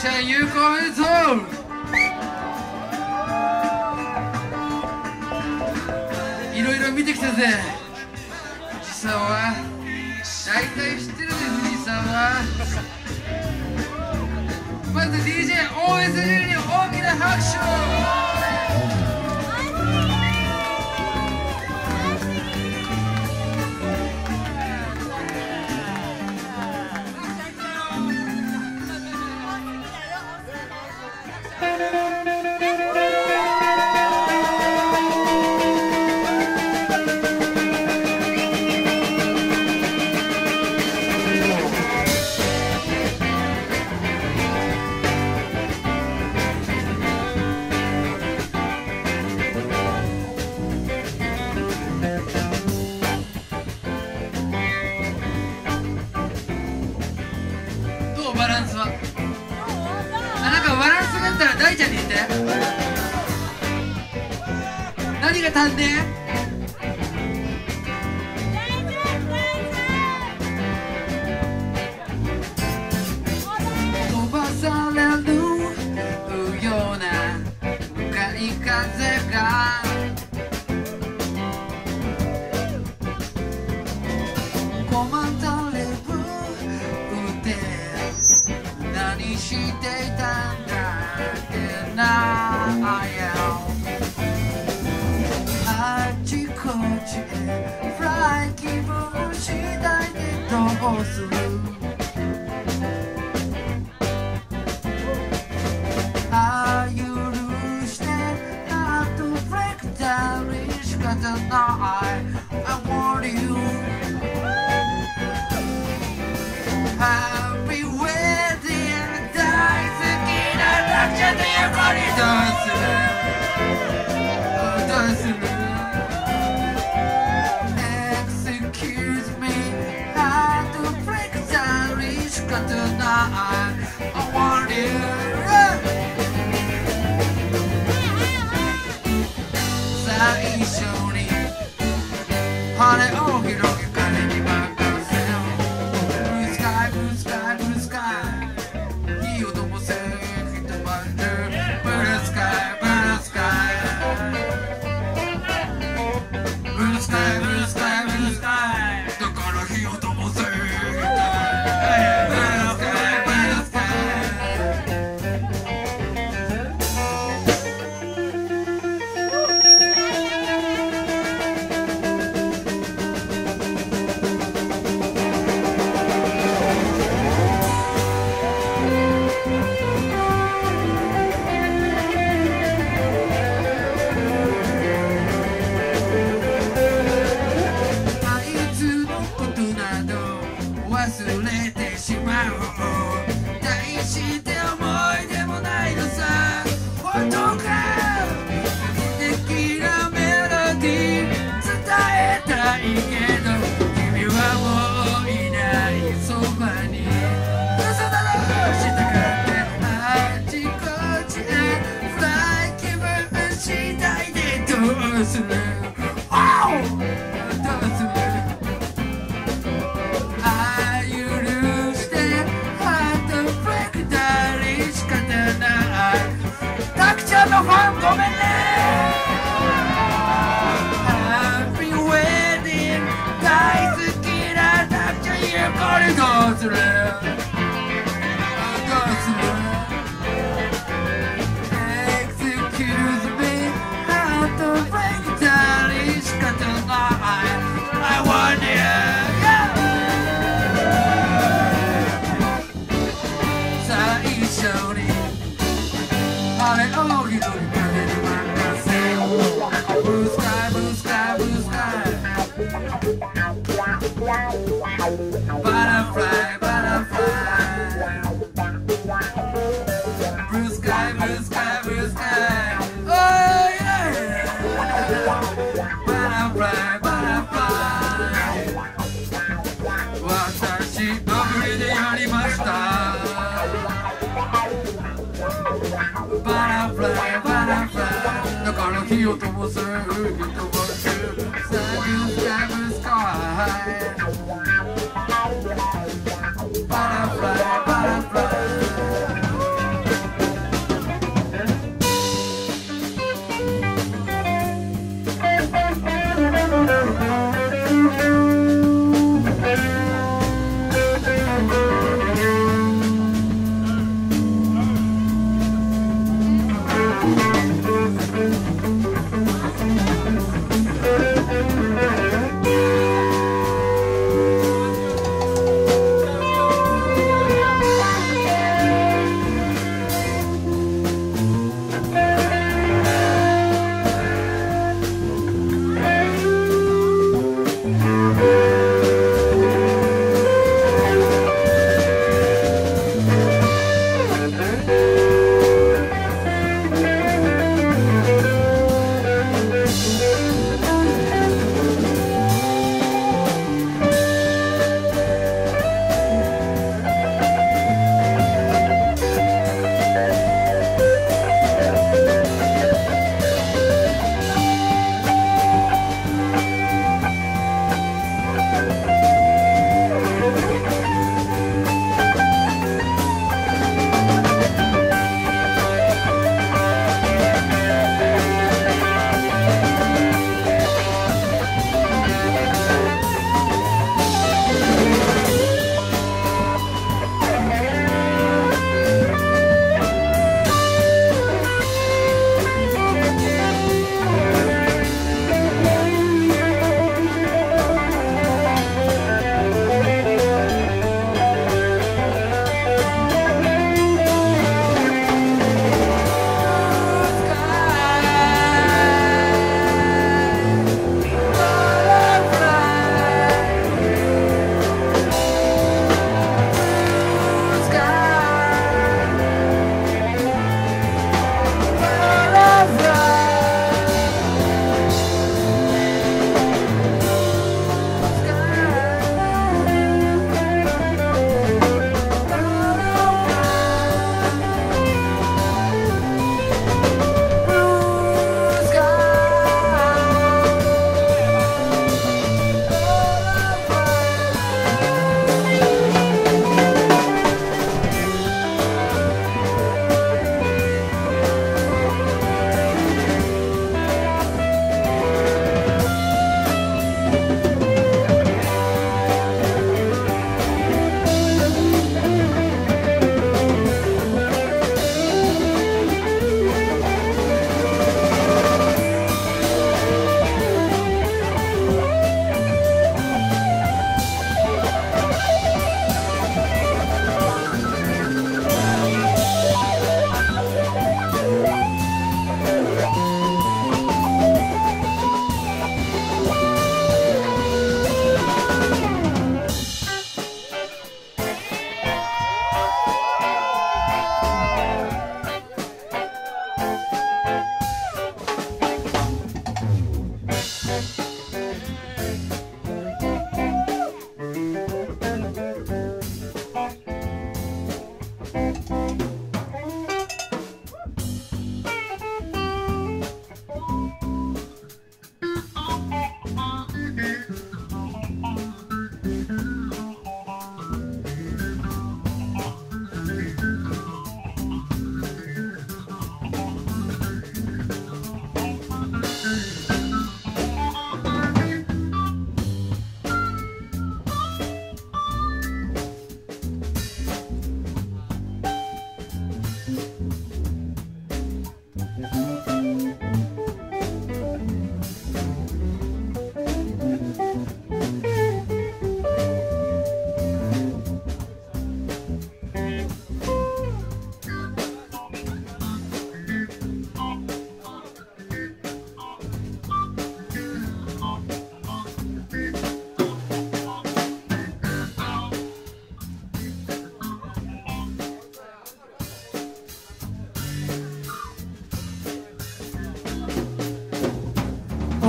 ちゃん有効おめでとう。いろいろ見てきたぜ。富士山は大体知ってるぜ。富士山はまず DJOSG に大きな拍手を。バランスはなんかバランスがあったら大ちゃんに言って。何が足んねえ。飛ばされるような向かい風がコマンドレブって何していたんだっけな。あっちこっちへフライ気分次第でどうする。ああ許してハートブレイクダウンに仕方ない。I want you Happy wedding 大好きななくちゃで横にどうするどうする。 Excuse me ハートブレイクダウンに仕方ない。I want you 最初に羽を広げ彼に任せよう。Blue sky blue sky blue sky いい音もせ一晩中 Blue sky blue sky Blue sky blue sky blue sky だからいい音もせBlue sky blue sky忘れてしまう大して思い出もないのさ。本当か素敵なメロディー伝えたいけど君はもういないそばに。嘘だろしたかってあっちこっちへフライ気分次第でどうする。どうする。たくちゃんのファンごめんね。 Happy wedding 大好きなたくちゃんゆうこりどうするどうする。 Excuse me ハートブレイクダウンに仕方ない。I want you最初にあれを広げ風に任せよう。 Blue sky blue sky blue sky Butterfly butterfly Blue sky blue sky blue sky Oh yeah Butterfly butterfly 私の振りでやりました。バラフライバラフライだから火を灯す人がいる。サブスカブスカバラフライバラフライ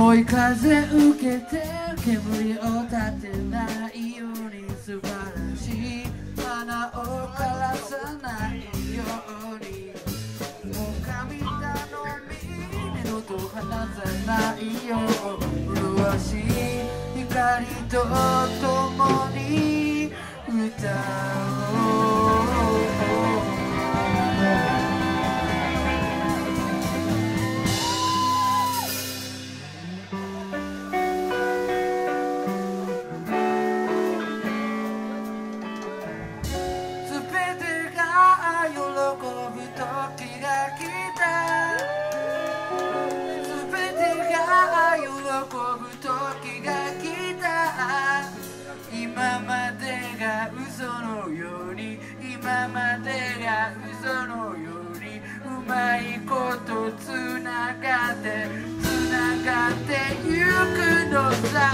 追い風受けて煙を立てないように素晴らしい花を枯らさないようにもう神頼み二度と離さないよ麗しい光と共に歌おう今までが嘘のように今までが嘘のようにうまいことつながってゆくのさ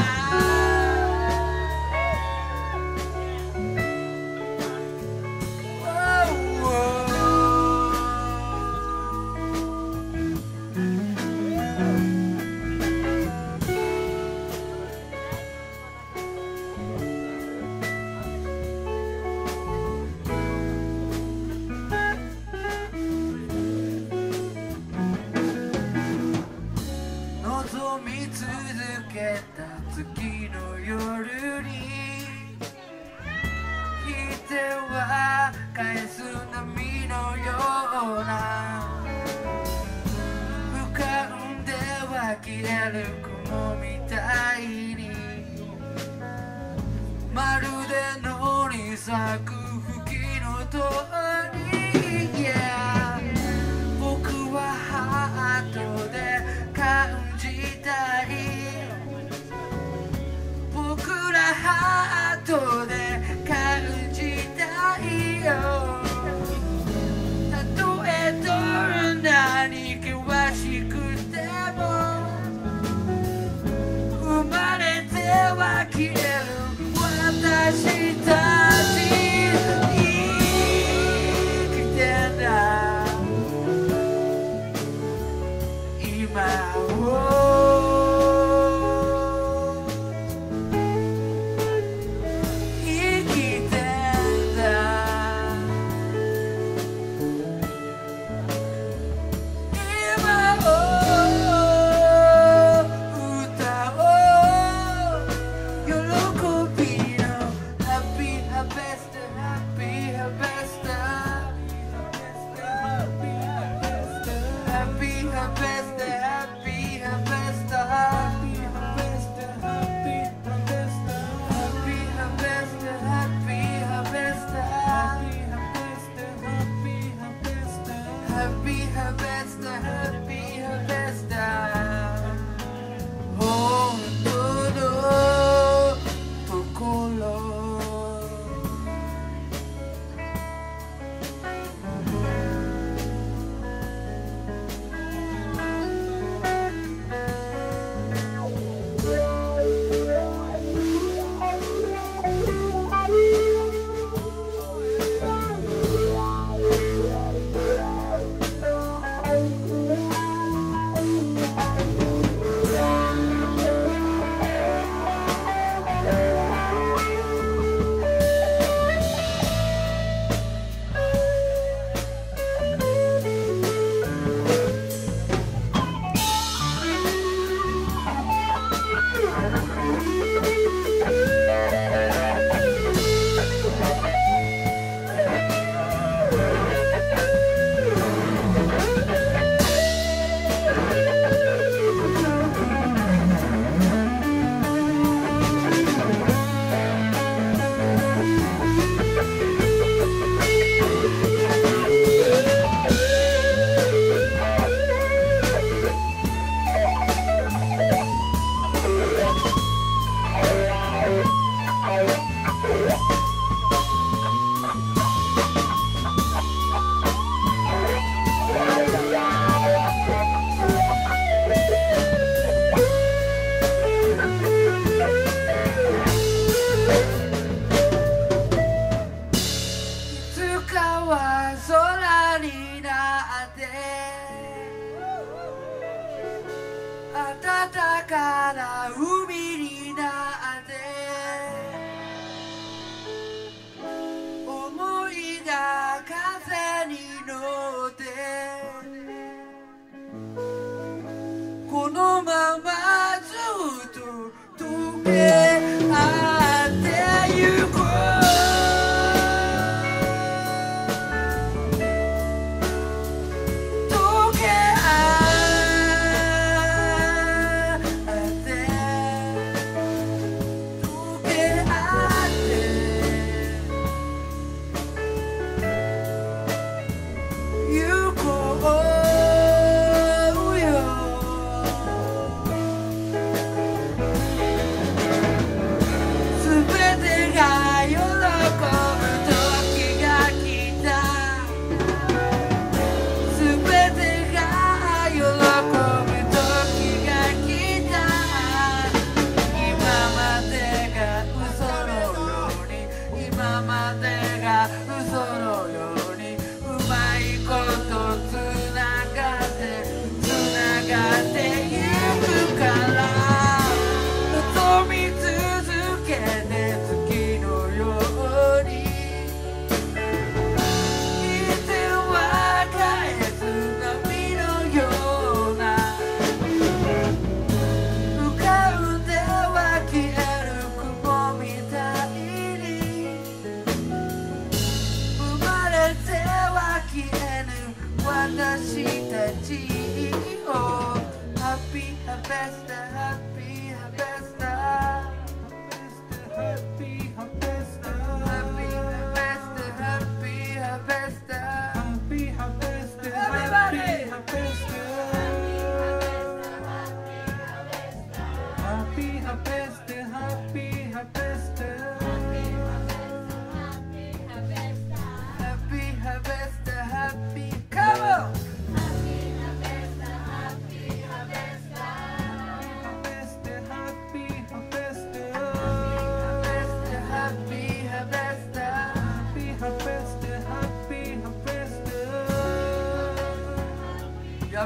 見続けた月の夜に引いては返す波のような浮かんでは消える雲みたいにまるで野に咲く吹きの通り、yeah、僕はハートで感じたい僕らハートで感じたいよたとえどんなに険しくても生まれては消える私たち生きてんだ今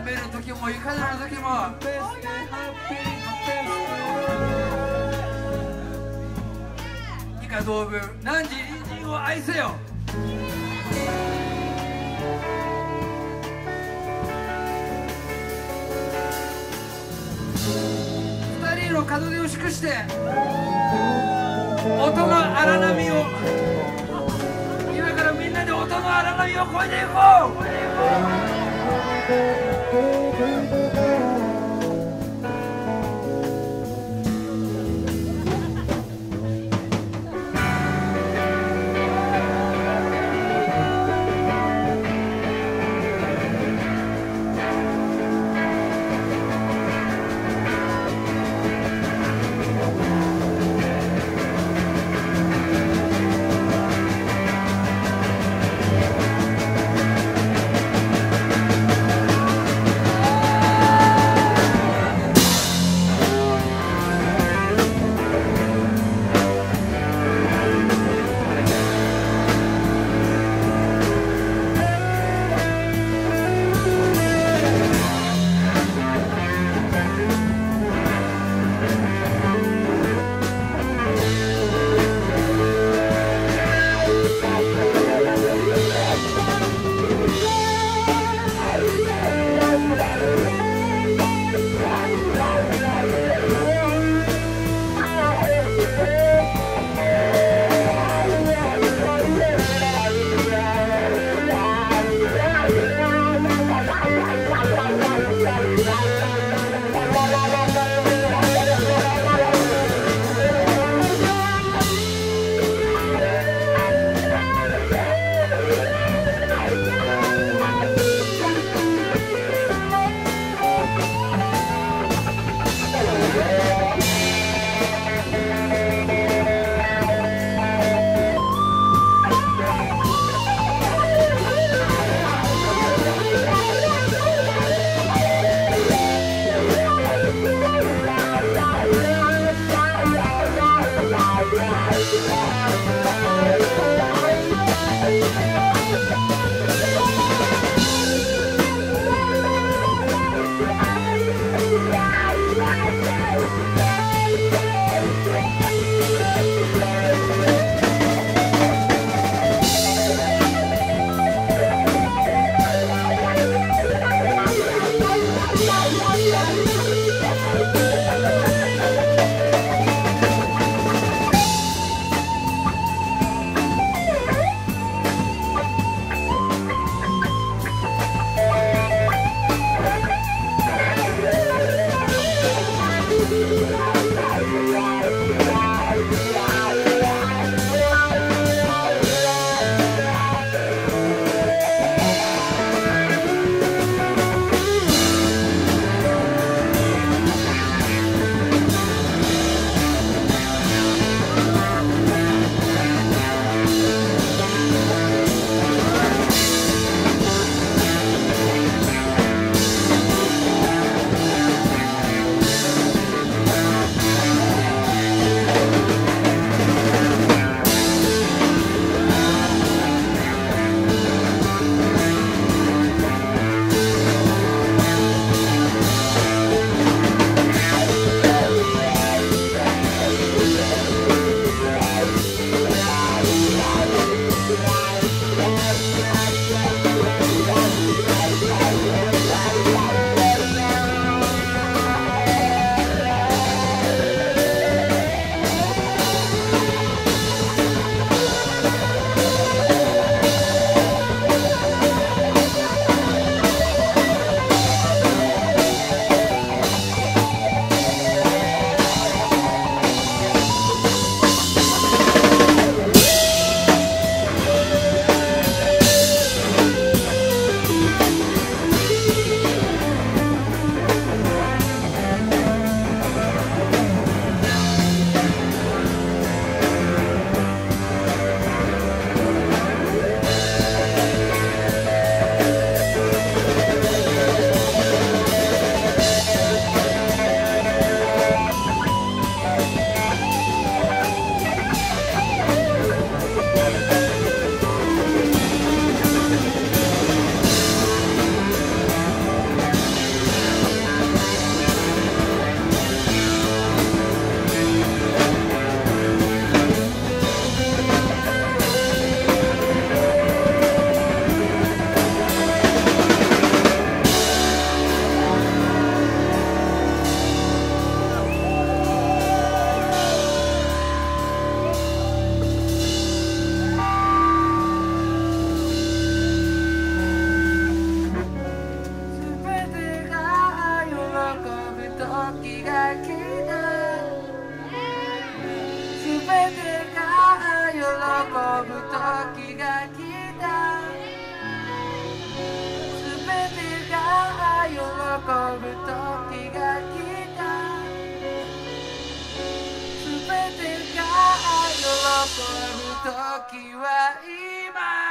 べる時もいかなる時も以下同文汝隣人を愛せよ。二人の門出を祝して音の荒波を今からみんなで音の荒波を越えていこう。 時は今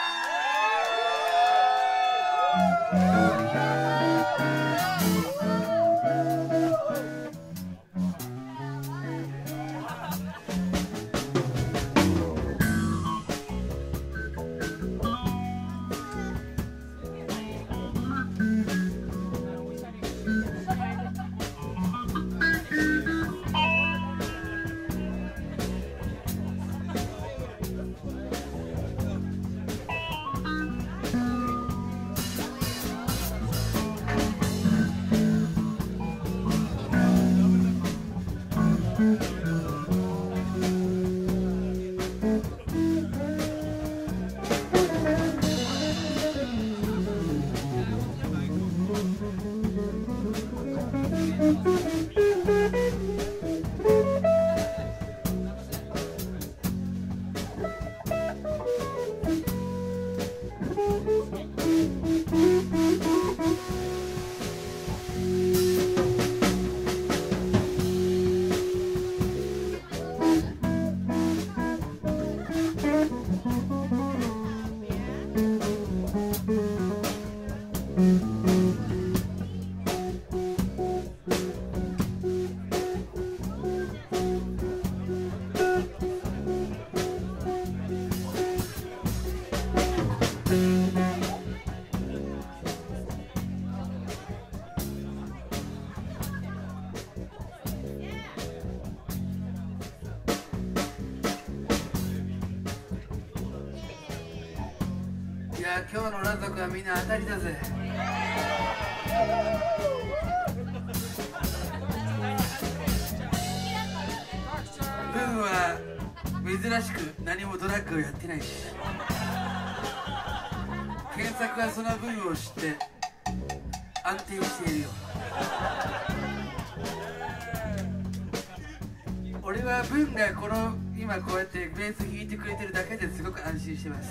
今日の裸族はみんな当たりだぜ。ブンは珍しく何もドラッグをやってないし、検索はそのブンを知って安定しているよ。俺はブンがこの今こうやってベース弾いてくれてるだけですごく安心してます。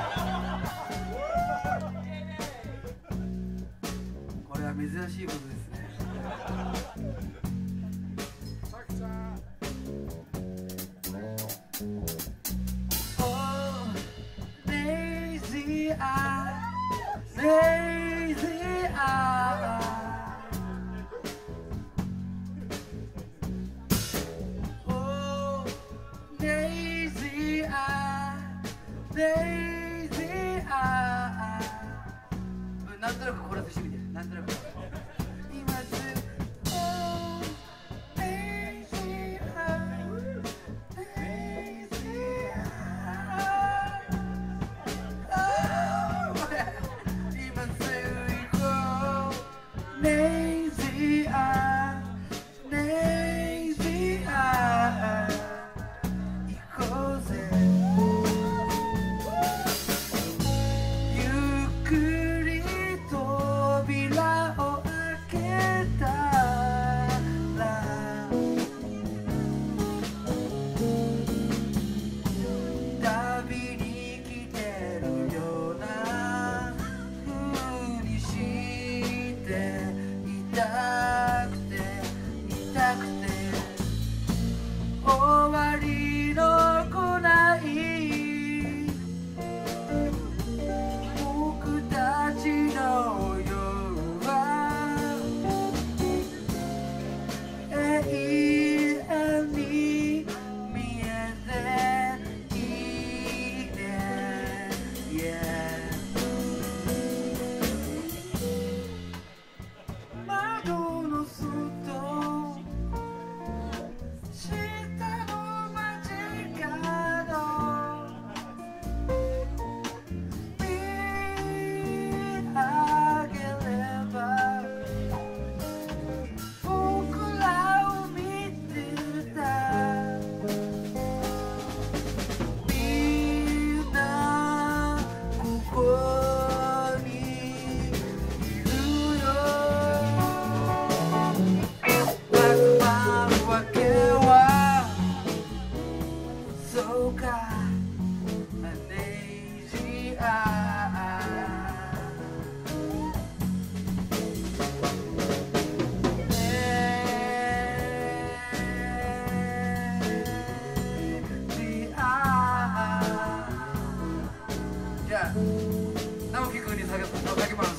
これは珍しいことですね。Oh, lazy eye, lazy eye. Oh, lazy eye, lazy eye. なんとなくコーラスしてみて。なんとなく。今すぐ。Oh, lazy eye, lazy eye. Oh, 今すぐ行こう。Lazy eye, lazy eye. 行こうぜ。ゆっくり扉を開けたら旅に来てるような風にしていたくていたくて終わりの来ない僕たちの夜は永遠に見えていいね、yeah. 窓の外下の街角見上げれば僕らを見てたみんなここにいるよ。わけはそうか。Lazy eye. 直樹君にかけます。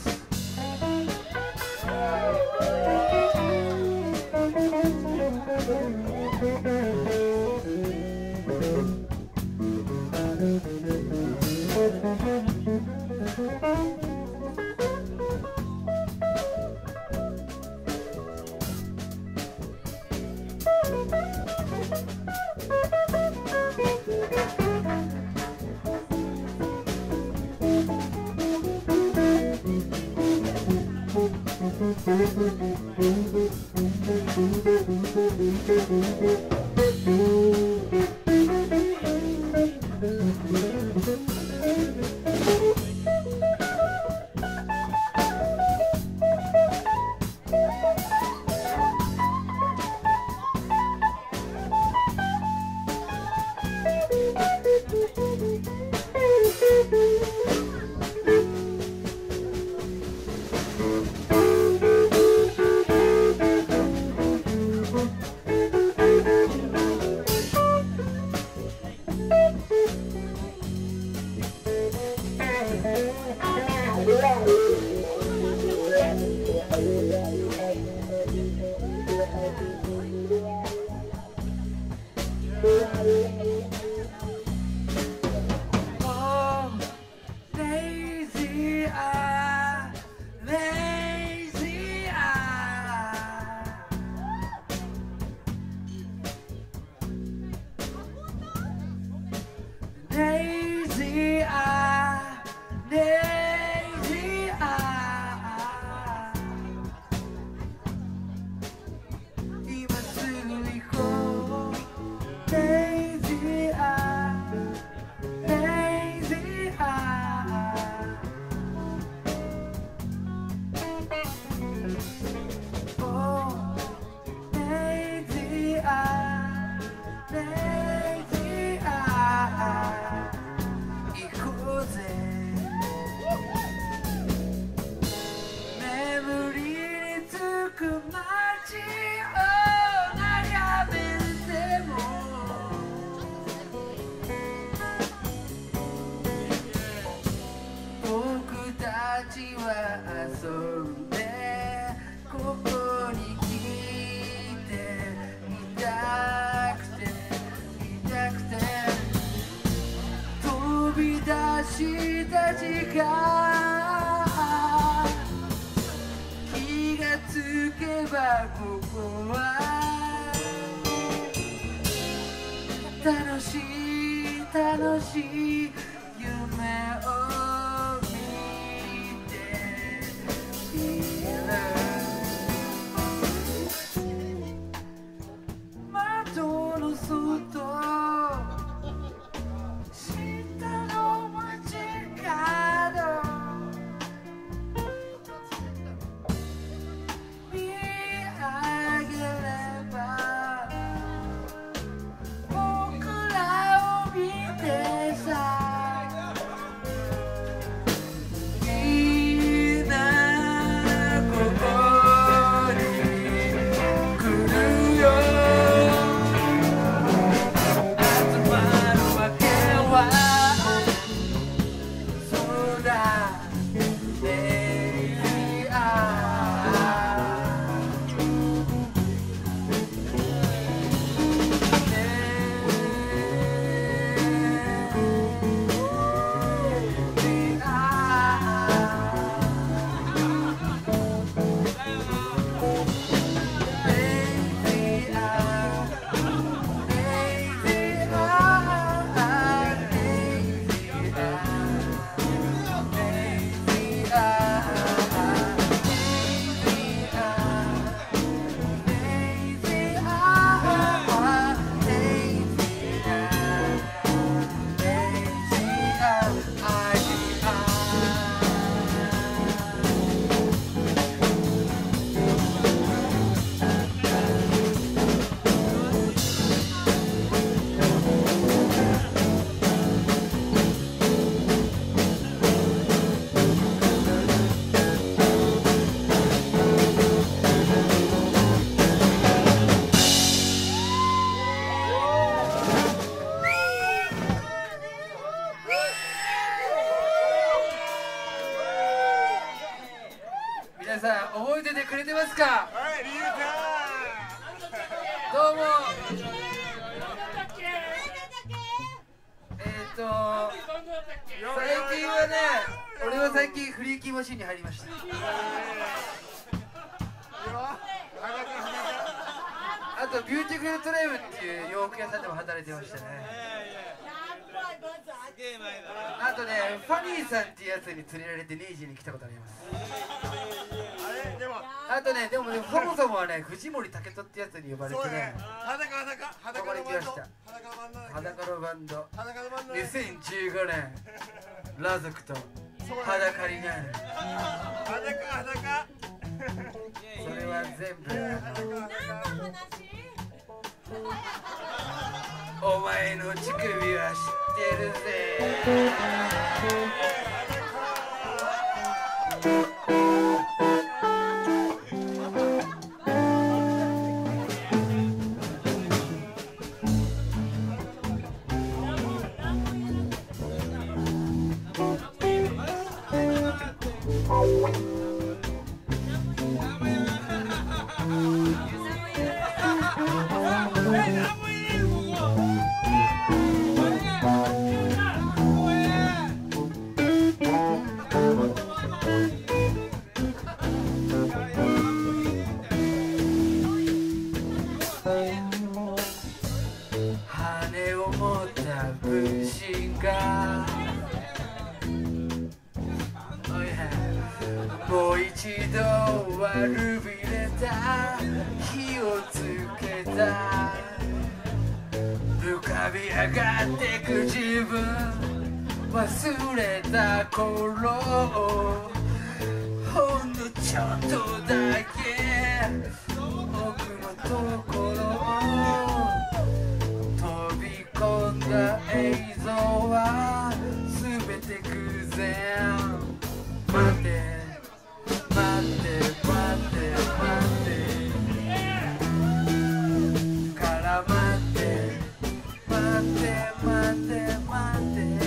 した時間気がつけばここは楽しい楽しい夢を見ている窓の外僕らを見てさでくれてますか。 はいリュウどうも。最近はね、俺は最近フリーキーマシンに入りました。あとビューティフルトレイブっていう洋服屋さんでも働いてましたね。あとね、ファニーさんっていうやつに連れられてネイジーに来たことあります。あとね、でもね、そもそもはね、藤森武人ってやつに呼ばれてね、ここに来ました。裸のバンド。2015年、ラ族と裸になる。それは全部お前の乳首は知ってるぜ。羽を持った分身がもう一度悪びれた火をつけた浮かび上がってく自分忘れた頃をほんのちょっとだけ僕のところを飛び込んだ映像は全て偶然待って待って待って待ってから待って待って待って待って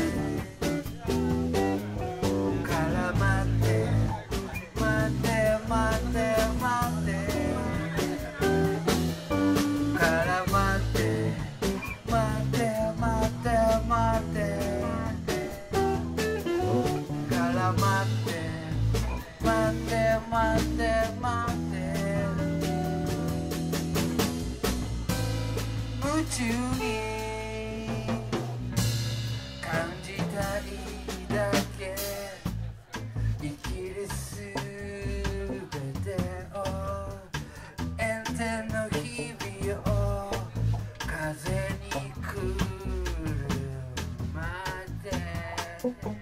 から待って待って待って待ってから待って待って待って待ってから待って待って待って待って夢中に感じたいだけ生きるすべてを炎天の日々を風にくるまって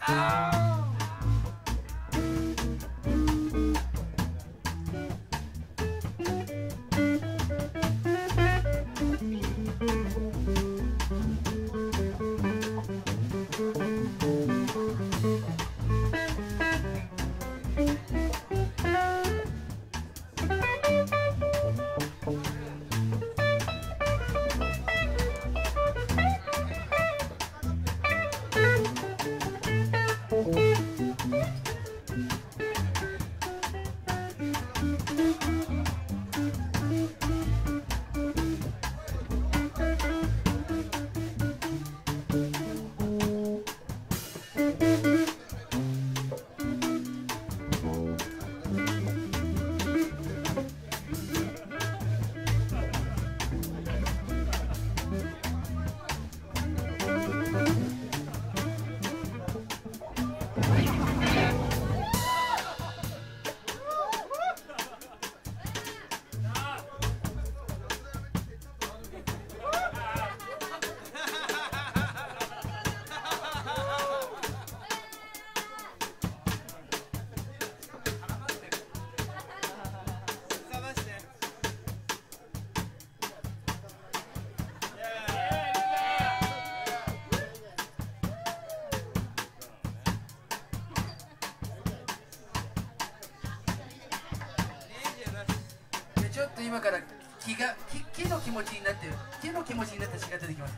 ちょっと今から木の気持ちになって木の気持ちになった詩が出てきました。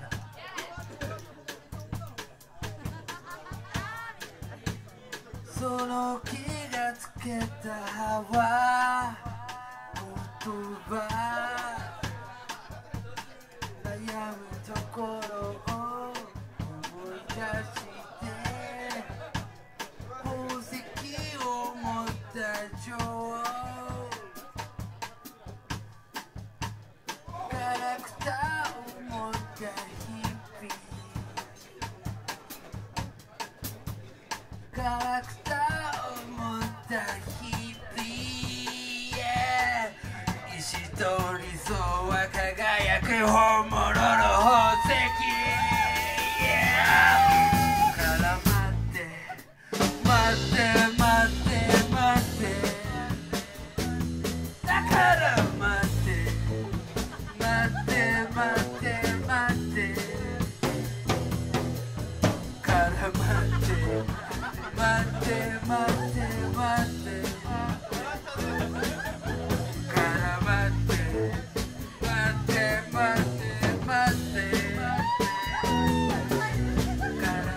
その気がつかけたは言葉悩むところを思い出して宝石を持った女王ガラクタを持った日々ガラクタを持った日々、yeah、石と理想は輝く本物の宝石、yeah、から待って待って待って待ってだから待って待って待って待ってから待って待って待って待ってから待って待って待って待ってから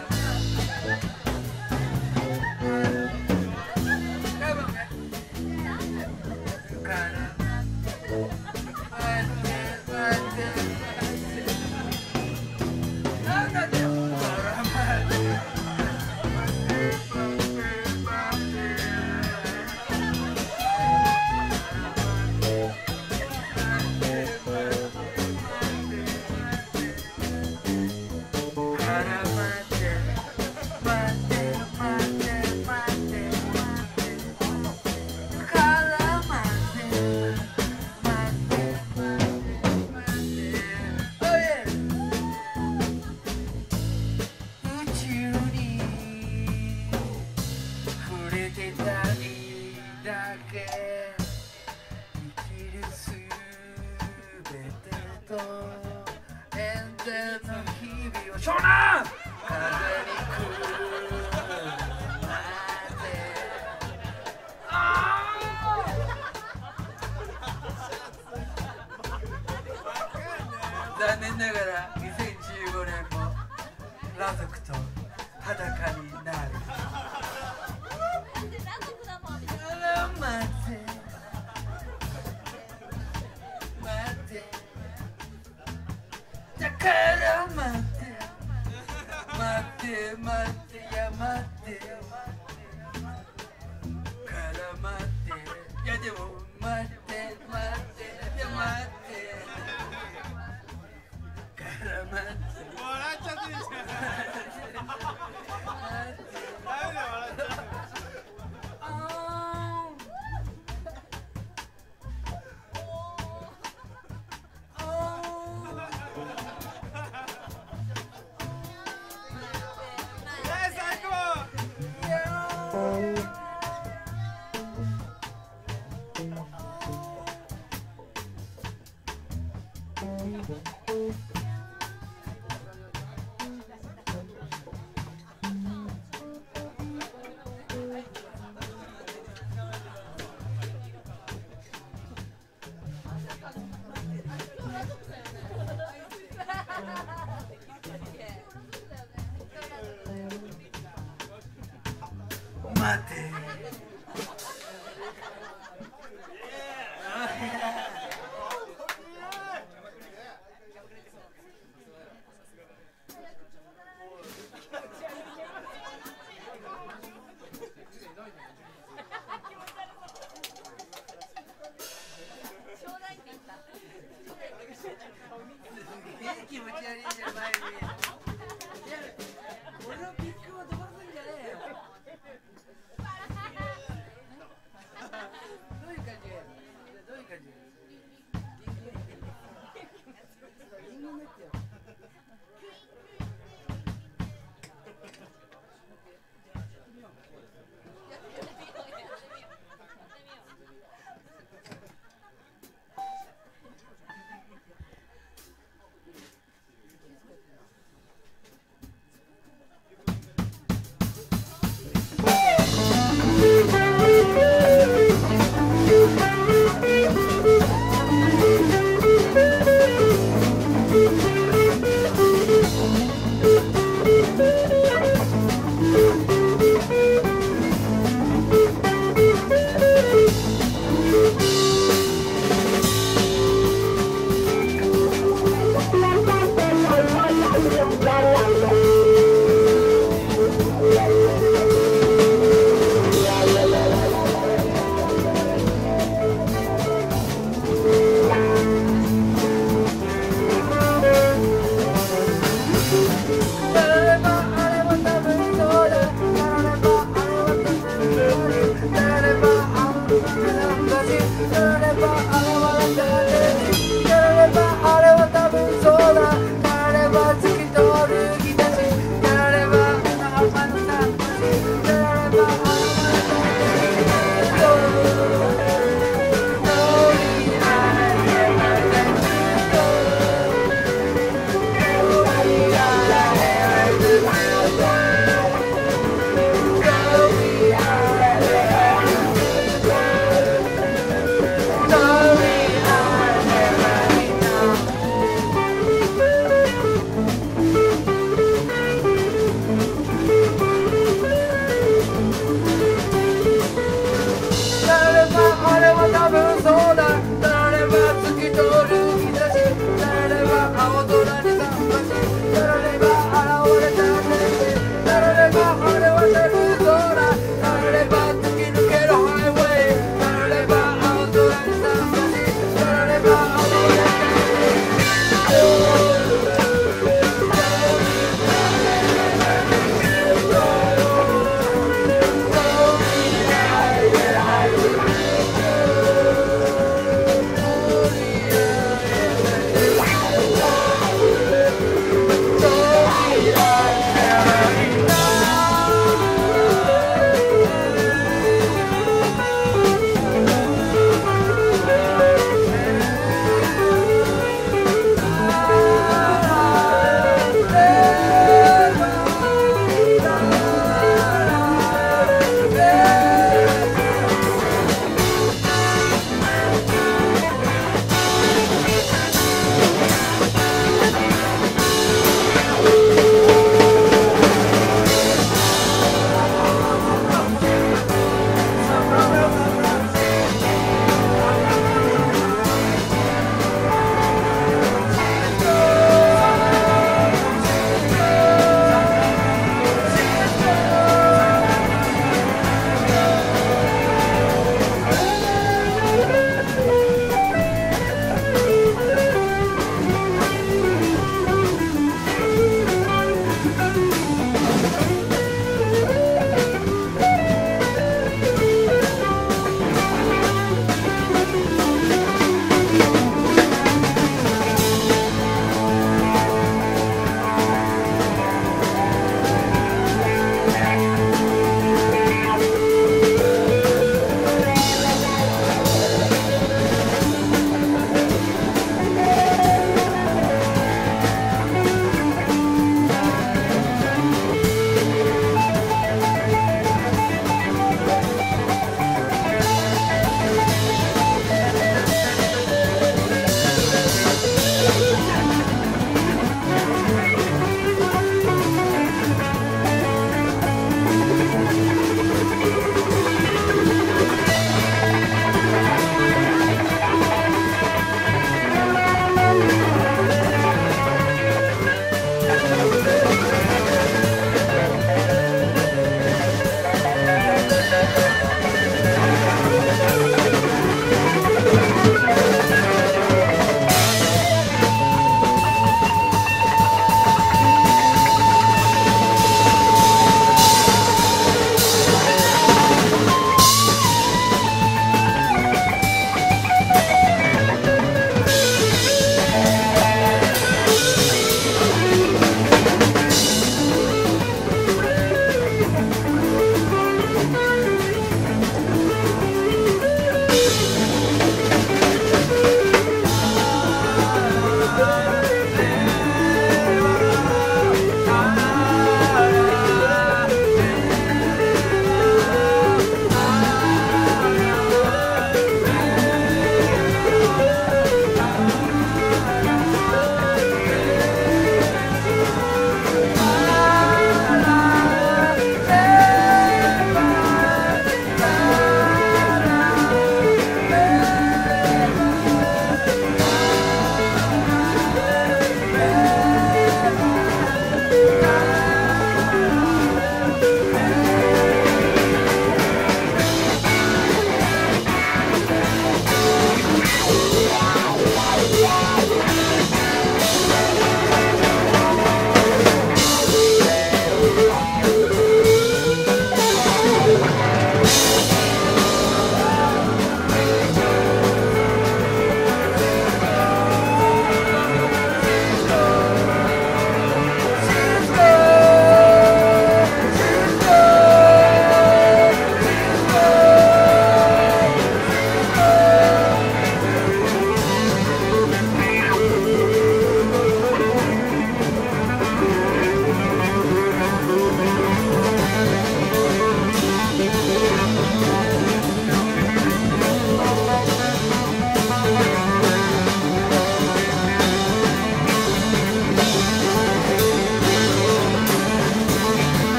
湘南風にくるまで残念ながら2015年も裸族と裸になるから待って待ってだから待って待って待っていや待ってから待っていやでも待って待っていや待ってから待って笑っちゃってるじゃん。ダメだよ笑っちゃってる。 待て気持ち悪いじゃん前に。いや俺のピックを飛ばすんじゃねえよ。 Yeah.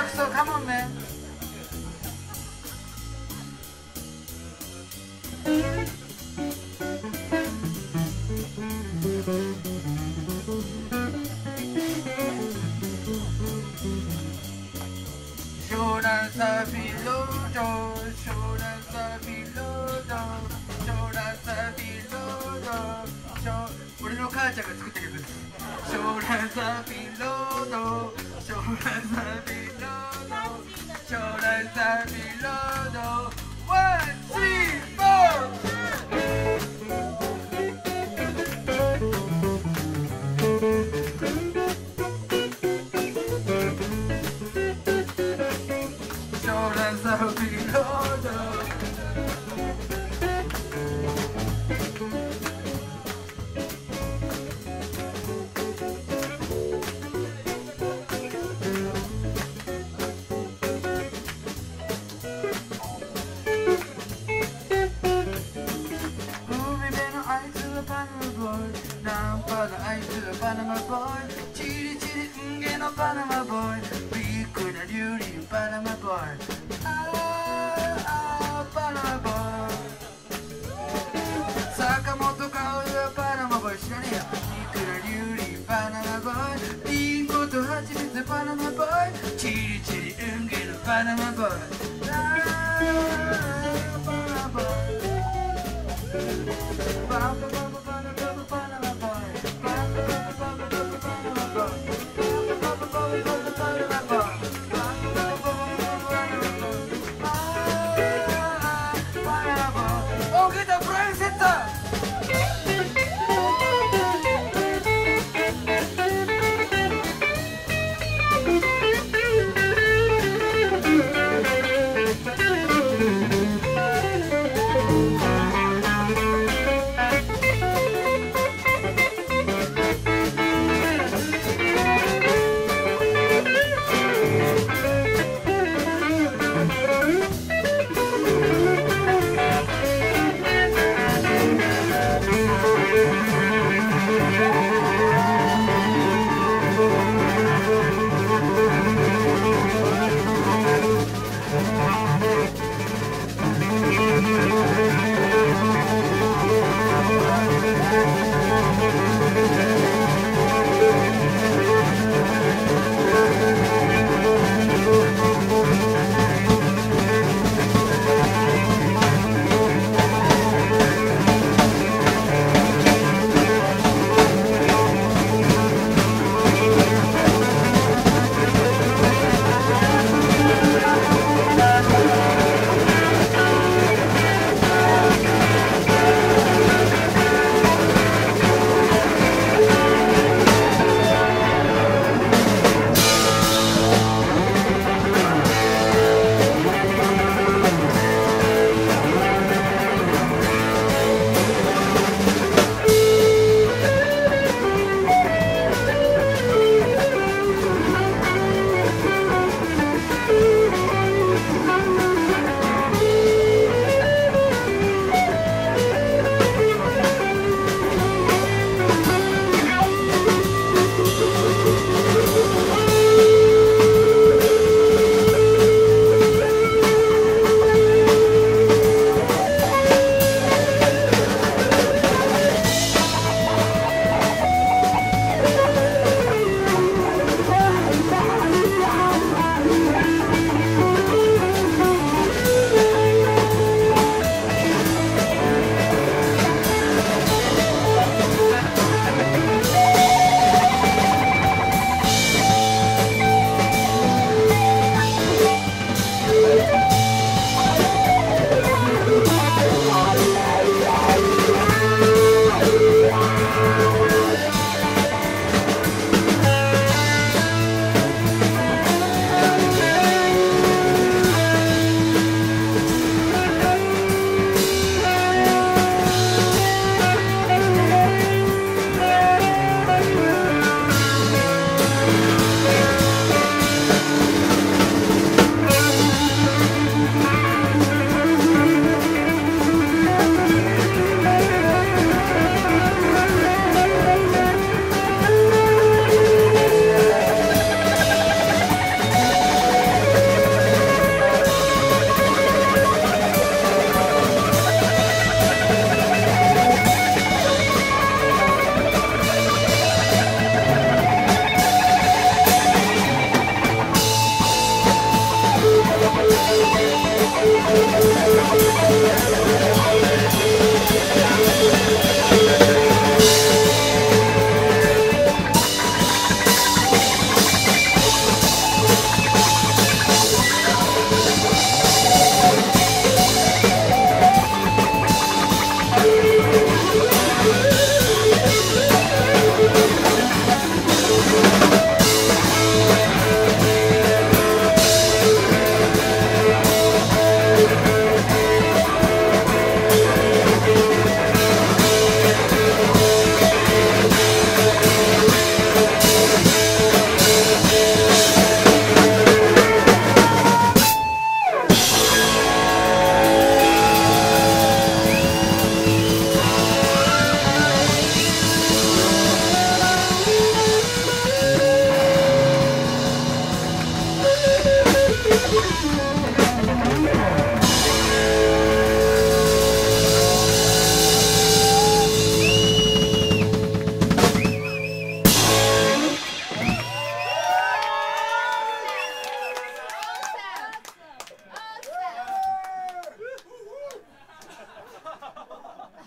So come on, man. Shoulder below, shoulder below, shoulder below. 俺の母ちゃんが作った曲です。Shoulder below, shoulder below, shoulder below. 1, 3, 4. Panama boy, chiri chiri unge no Panama boy, biku na ryuri Panama boy, Panama boy. Sakamoto Kaoru Panama boy, 知らねえよ。ビクなryuri Panama boy, リンゴと蜂蜜Panama boy, チリチリungeのPanama boy, Panama boy.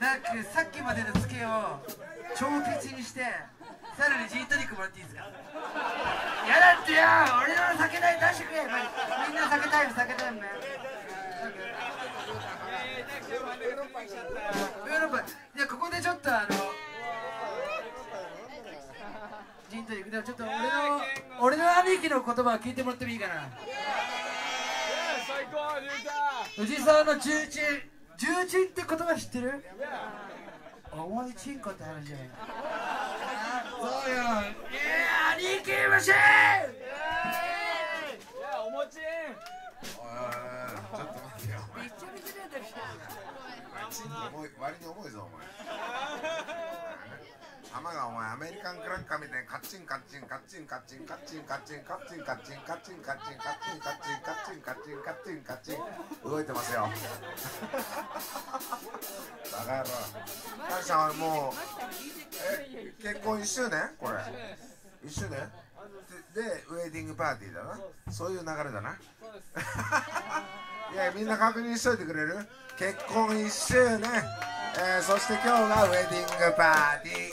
なくさっきまでのツケを超ピチにしてさらにジントニックもらっていいですか？やだってよ、俺の酒代出してくれ。みんな酒タイム酒タイムね。ヨーロッパ、じゃあここでちょっとジントニックでもちょっと俺の兄貴の言葉を聞いてもらってもいいかな。藤沢の重鎮って言葉知ってる？重いチンコって話じゃない。そうよ。兄貴虫。 おもちん。 ちょっと待ってよ。 めちゃめちゃ出てる。 割に重いぞお前。玉がお前アメリカンクラッカーみたいにカッチンカッチンカッチンカッチンカッチンカッチンカッチンカッチンカッチンカッチンカッチンカッチンカッチンカッチンカッチンカッチン動いてますよ。バカ野郎。タクちゃんはもう結婚1周年これ。1周年でウェディングパーティーだな。そういう流れだな。いやみんな確認しといてくれる？結婚1周年、そして今日がウェディングパーティー、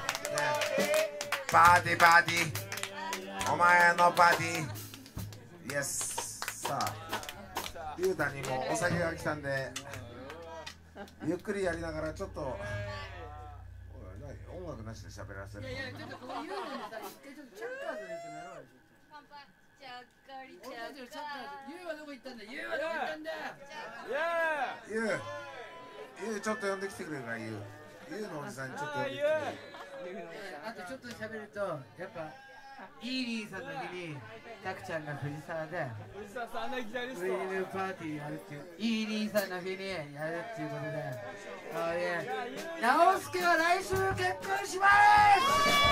パーティーお前のパーティーイエス。さあゆうたにもお酒が来たんでゆっくりやりながらちょっと音楽なしで喋らせる。 いやちょっとこういうのにさ一回ちょっとチャッカーズのやつやろうよ。 乾杯。ちゃっかりち俺ゃったちのチャッカかーズ。ユウはどこ行ったんだ。ユウはどこ行ったんだ。 ゆうちょっと呼んできてくれるからゆうのおじさんにちょっと呼んできてくれる。 あとちょっと喋るとやっぱイーリーさんの日にタクちゃんが藤沢で藤沢さんのギタリスウェディングパーティーやるっていう、イーリーさんの日にやるっていうことで、直輔は来週結婚します。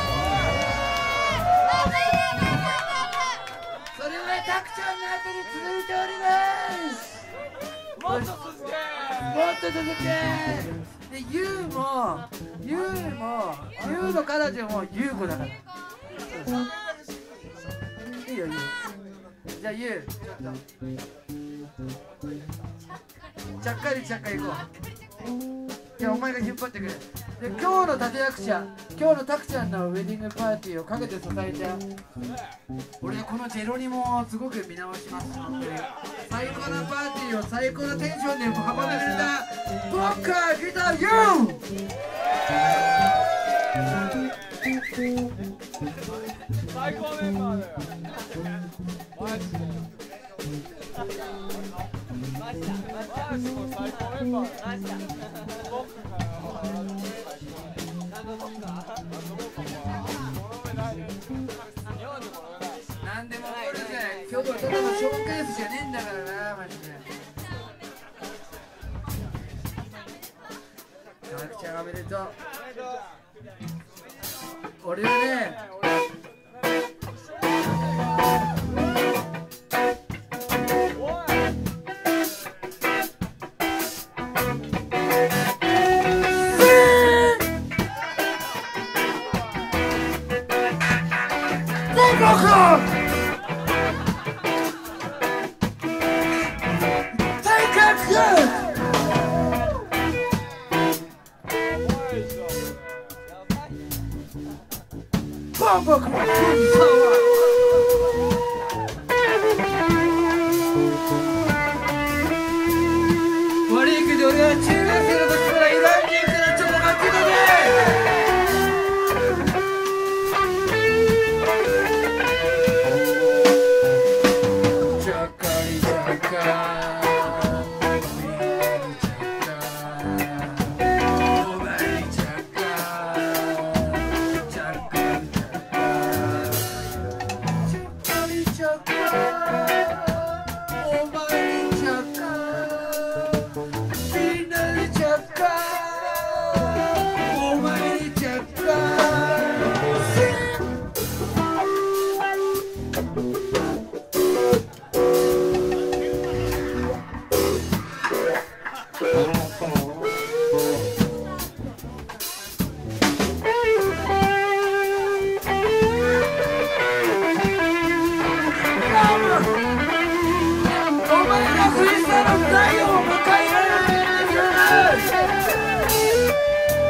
それはタクちゃんの後に続いております。 もっと続けもっと続けで、ユウの彼女もユウ子だから。いいよユウ。じゃあユウちょっとちゃっかり行こう。じゃあお前が引っ張ってくれ。で今日の立役者、今日のタクちゃんのウェディングパーティーをかけて支えて俺このジェロニモをすごく見直します。本当に最高のパーティーを最高のテンションで運んでくれたボッカーギターユウ。 最高メンバーだよ。マジで。マジも最高メンバー。マジだ。僕からなんでも起こるぜ。今日はただのショーケースじゃねえんだからなマジで。タクちゃんおめでとう。俺はねバンバクの悪いけど俺は中学生の時からイラン人からチョコが来たね。ちゃっかりちゃっかお前ら藤沢の太陽を迎えられる。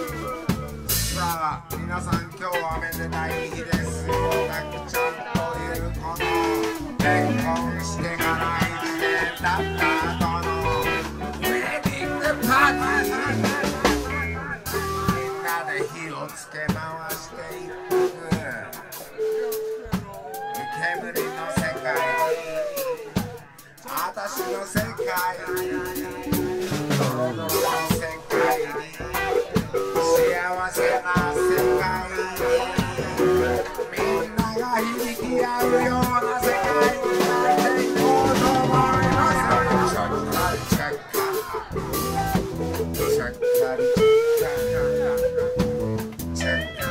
さあ皆さん今日はめでたい日ですよ。たくちゃんというこの結婚してから1年経った後のウェディングパーティー、みんなで火をつけ回していく煙の世界に、私の世界に、ドロドロの世界に、幸せな世界に、みんなが響き合うような世界になっていこうと思います。チャッカリチャッカ、チャッカリチャッカ、チャッカリチャッ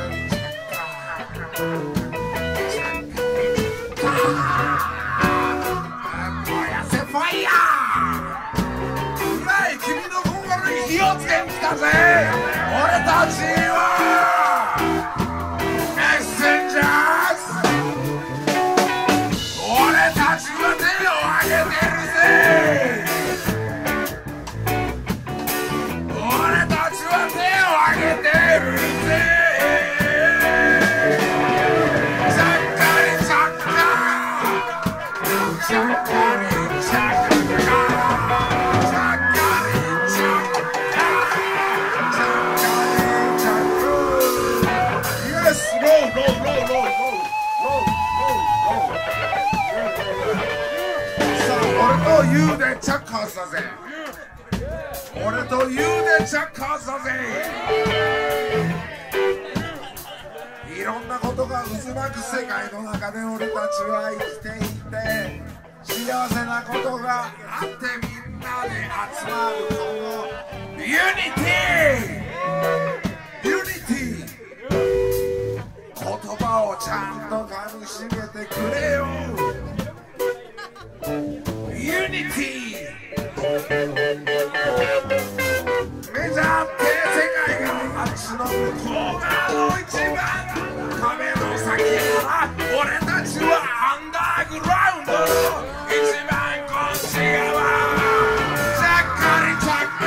カ。ファイヤー！うまい、君の心に火をつけに来たぜ。俺たちはメッセンジャーズ。俺たちは手を挙げてるぜ。俺たちは手を挙げてるぜ。チャッカリチャッカ、チャッカリ言うでチャッカーズだぜ。俺と言うでチャッカーズだぜ。いろんなことが渦巻く世界の中で俺たちは生きていて、幸せなことがあってみんなで集まるこのユニティ、ユニティ、言葉をちゃんと噛みしめてくれよ。ユニティ、メジャーって世界があっちの向こう側の一番壁の先から俺たちはアンダーグラウンドの一番こっち側。チャッカリチャッカ、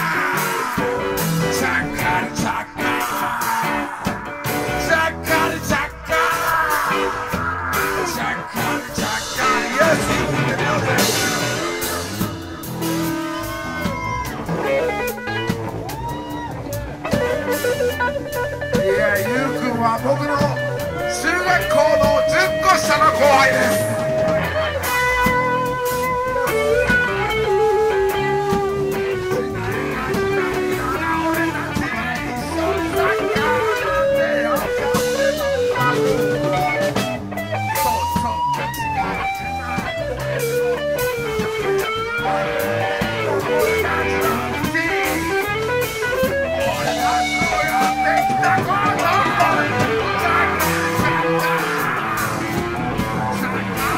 チャッカリチャッカ、チャッカリチャッカ、チャッカリチャッカ、イエス。いや、ゆうくんは僕の中学校の10個下の後輩です。チャッカリチャッカ、チャッカリチャッカ、チャッカリチャッカ。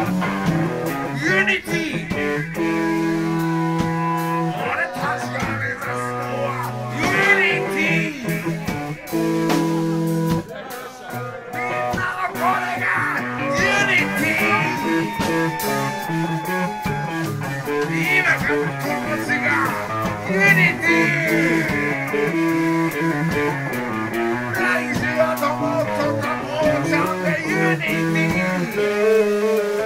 Unity! 俺たちが目指すのは Unity! みんなのこれが Unity! 今からこの字が Unity! 来週はともとかもうちゃんで Unity!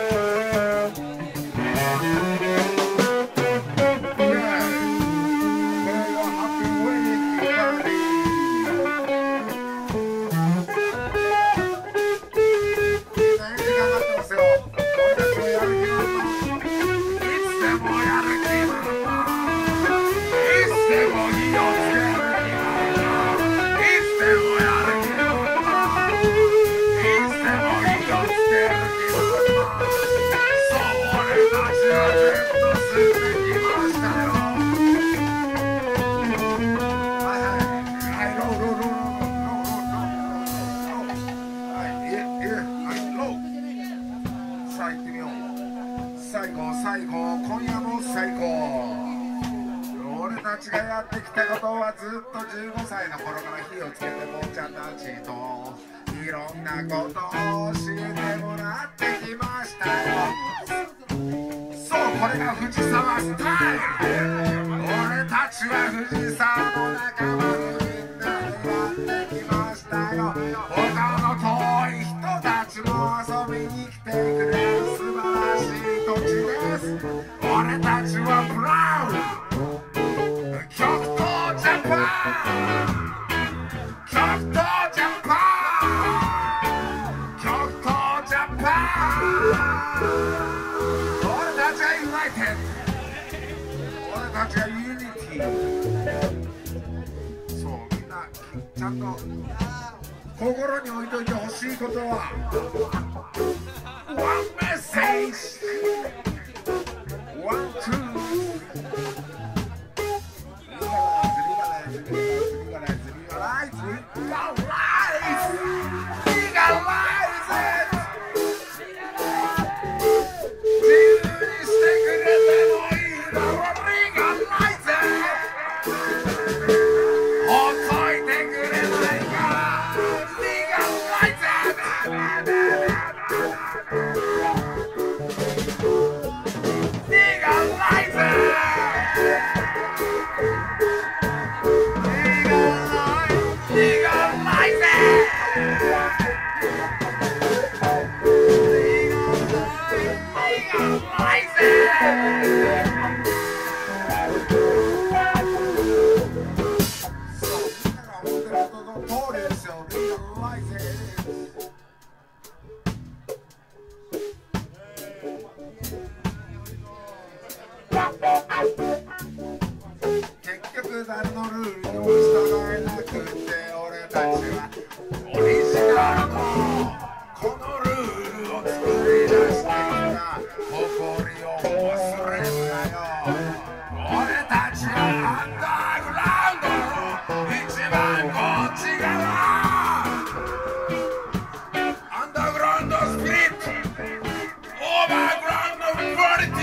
最高、今夜も最高。俺たちがやってきたことはずっと15歳の頃から火をつけて坊ちゃんたちといろんなことを教えてもらってきましたよ。そう、これが藤沢スタイル。俺たちは藤沢の仲間でみんなでやってきましたよ。他の遠い人たちも遊びに来てくれる素晴らしい土地です。俺たちはプラウド極東ジャパン、極東ジャパン、極東ジャパン。俺たちはユナイテッド、俺たちはユニティ。そう、みんなちゃんと心に置いといてほしいことはワンメッセージ、ワン、ツー。結局誰のルールにも従えなくて、俺たちはオリジナルのこのルールを作り出してきた誇りを忘れるなよ。俺たちはアンダーグラウンドの一番こっち側、アンダーグラウンドスピリット、オーバーグラウンドクオリティ。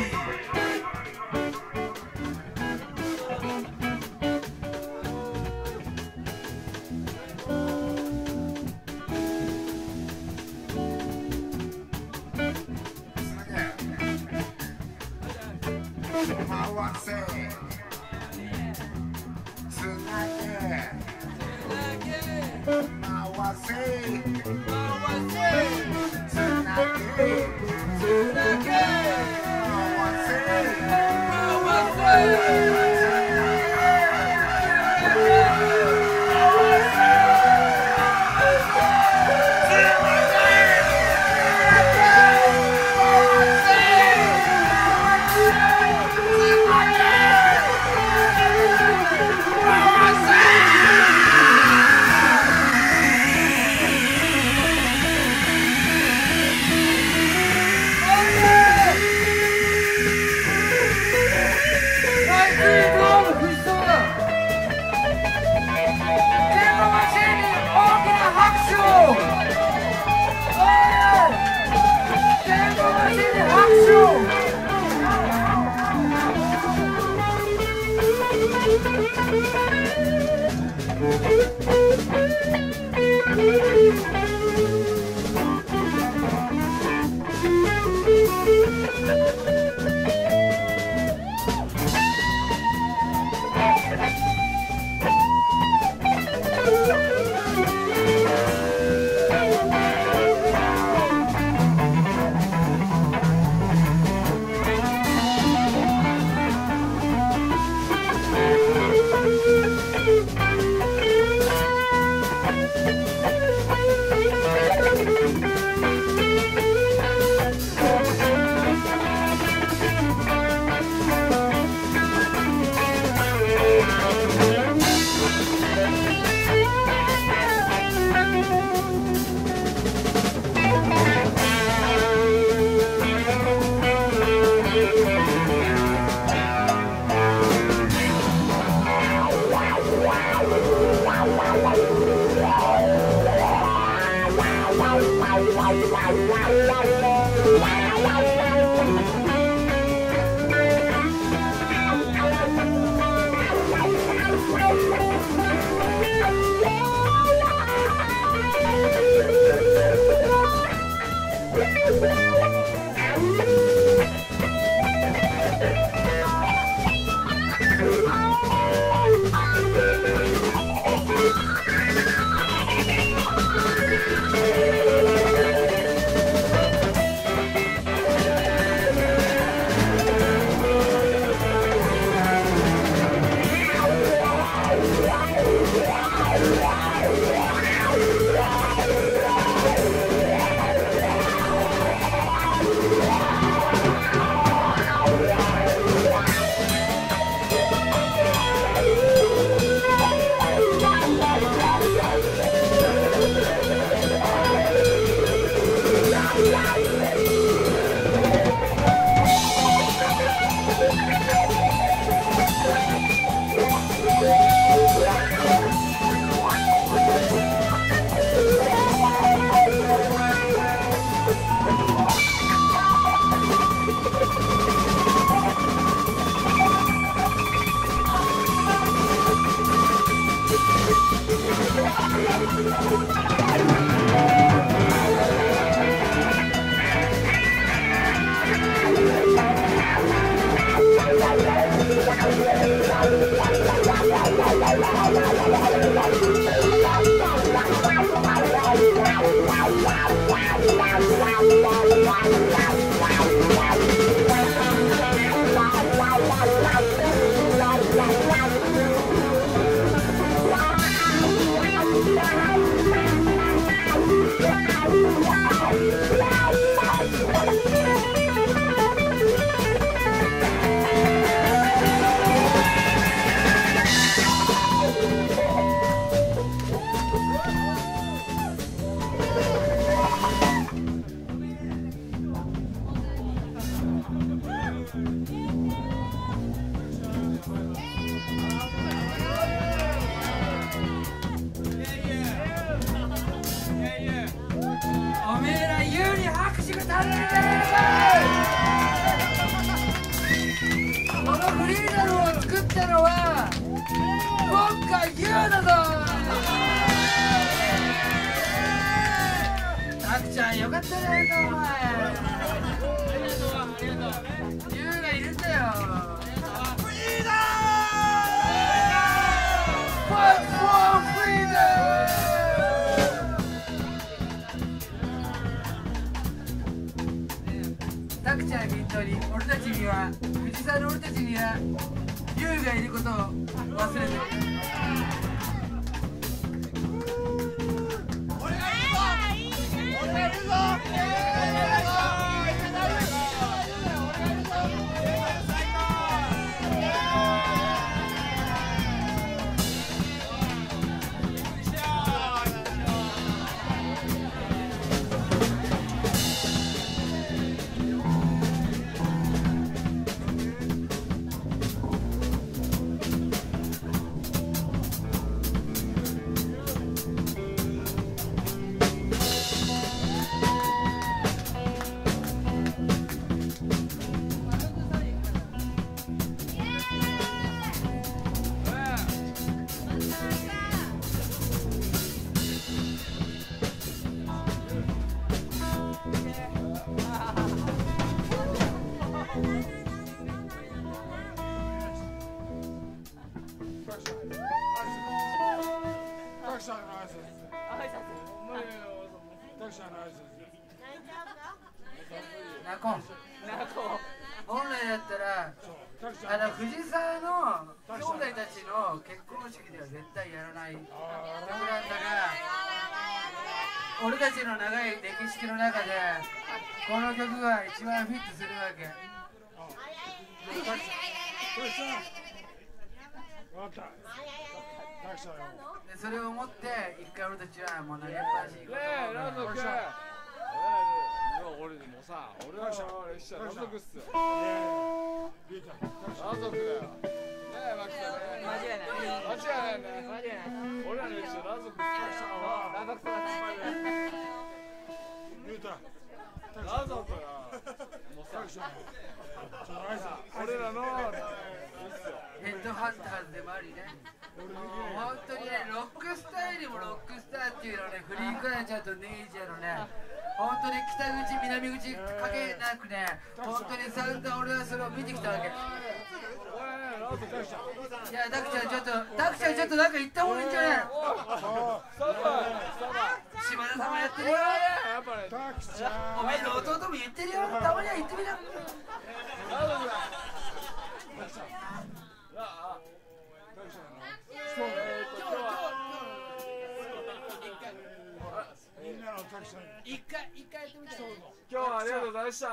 回せ、つなげ、回せ、つなげ、回せ。 おめえら優に拍手が足りないこのフリーダムを作ったのは今回優だぞたくちゃんよかったじゃないかお前優がいるんだよフリーダムファイトフォーフリーダムタクちゃん筆頭に俺たちには藤沢の俺たちには優がいることを忘れてる本来だったら藤沢の兄弟たちの結婚式では絶対やらない曲なんだが俺たちの長い歴史の中でこの曲が一番フィットするわけでそれを思って一回俺たちはもう投げっぱなしに行こうと思う俺でもさ、俺は列車裸族っすよ。裸族だよ。ねえ、マキさんね。間違いないね。俺らの列車裸族っすよ。裸族裸族だ。もうさ、俺らのヘッドハンターズでもありね。本当にね、ロックスターよりもロックスターっていうのね、フリークライちゃんとネイジャーのね、本当に北口南口かけなくね、本当に散々俺はそれを見てきたわけ。いや、タクちゃんちょっとなんか言った方がいいんじゃない？島田様やってるよ。お前の弟も言ってるよ。たまには言ってみな。一回やってみたい。 今日はありがとうございました。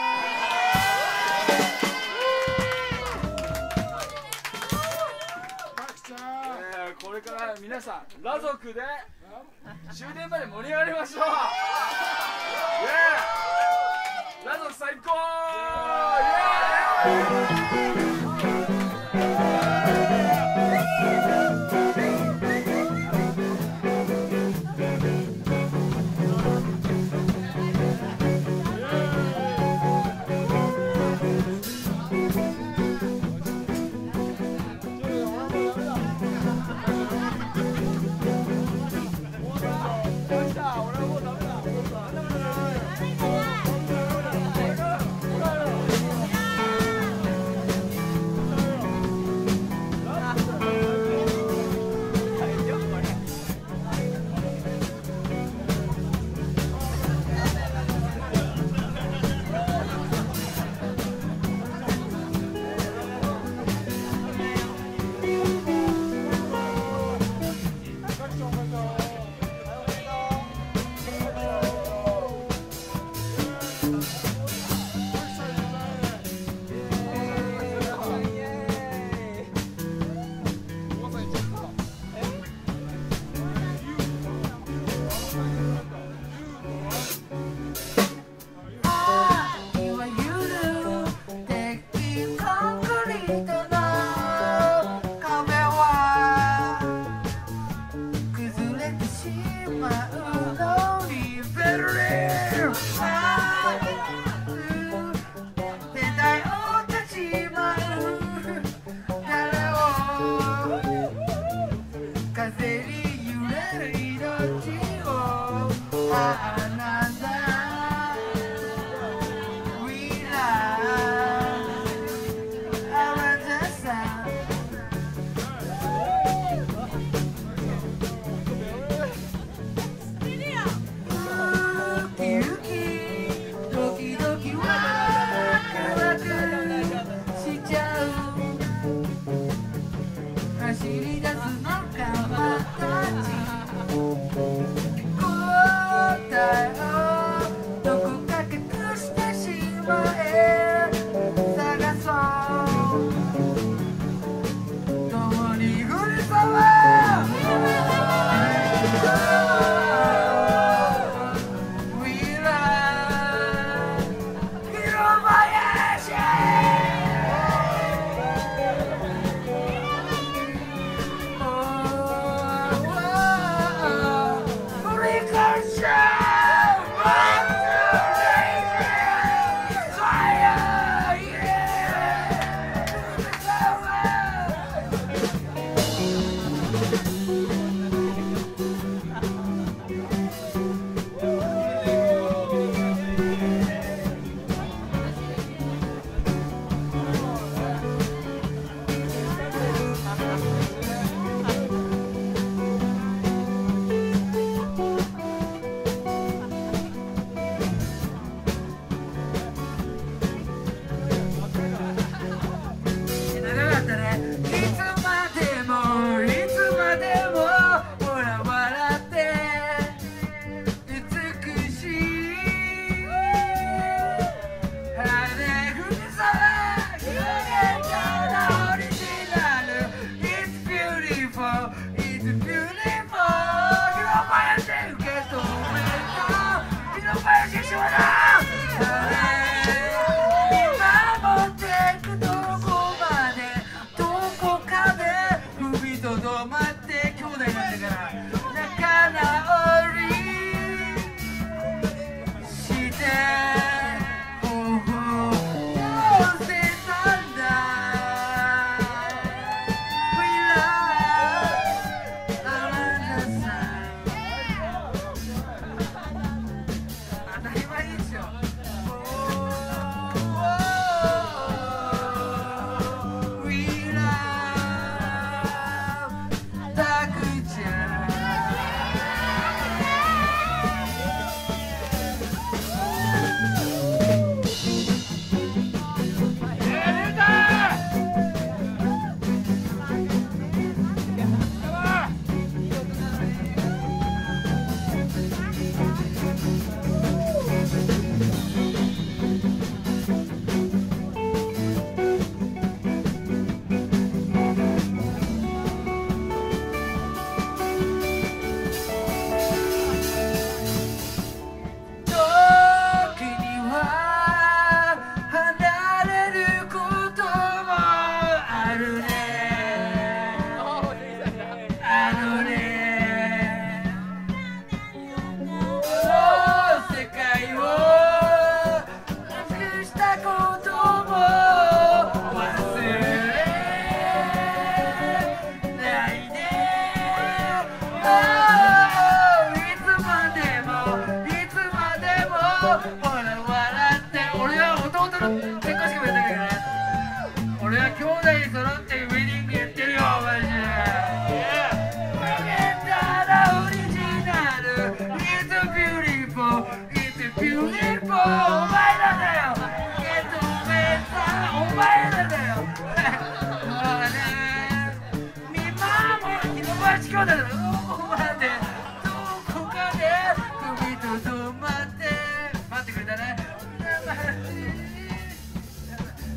これから皆さん裸族で終電まで盛り上がりましょう。裸族最高。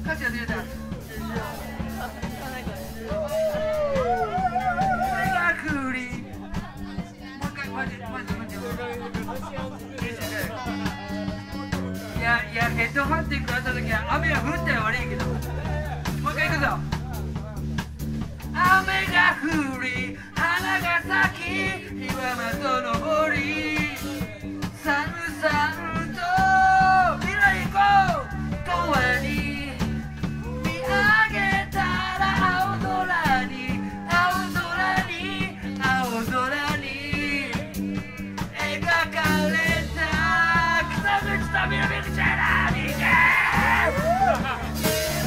歌詞が出た。いや、ヘッドハンティングがあった時は雨が降ったら悪いけど、もう一回いくぞ。雨が降り花が咲き岩間と登りさんさんと未来行こう永遠に見上げたら青空に青空に青空に描かれた北口と南口じゃないか。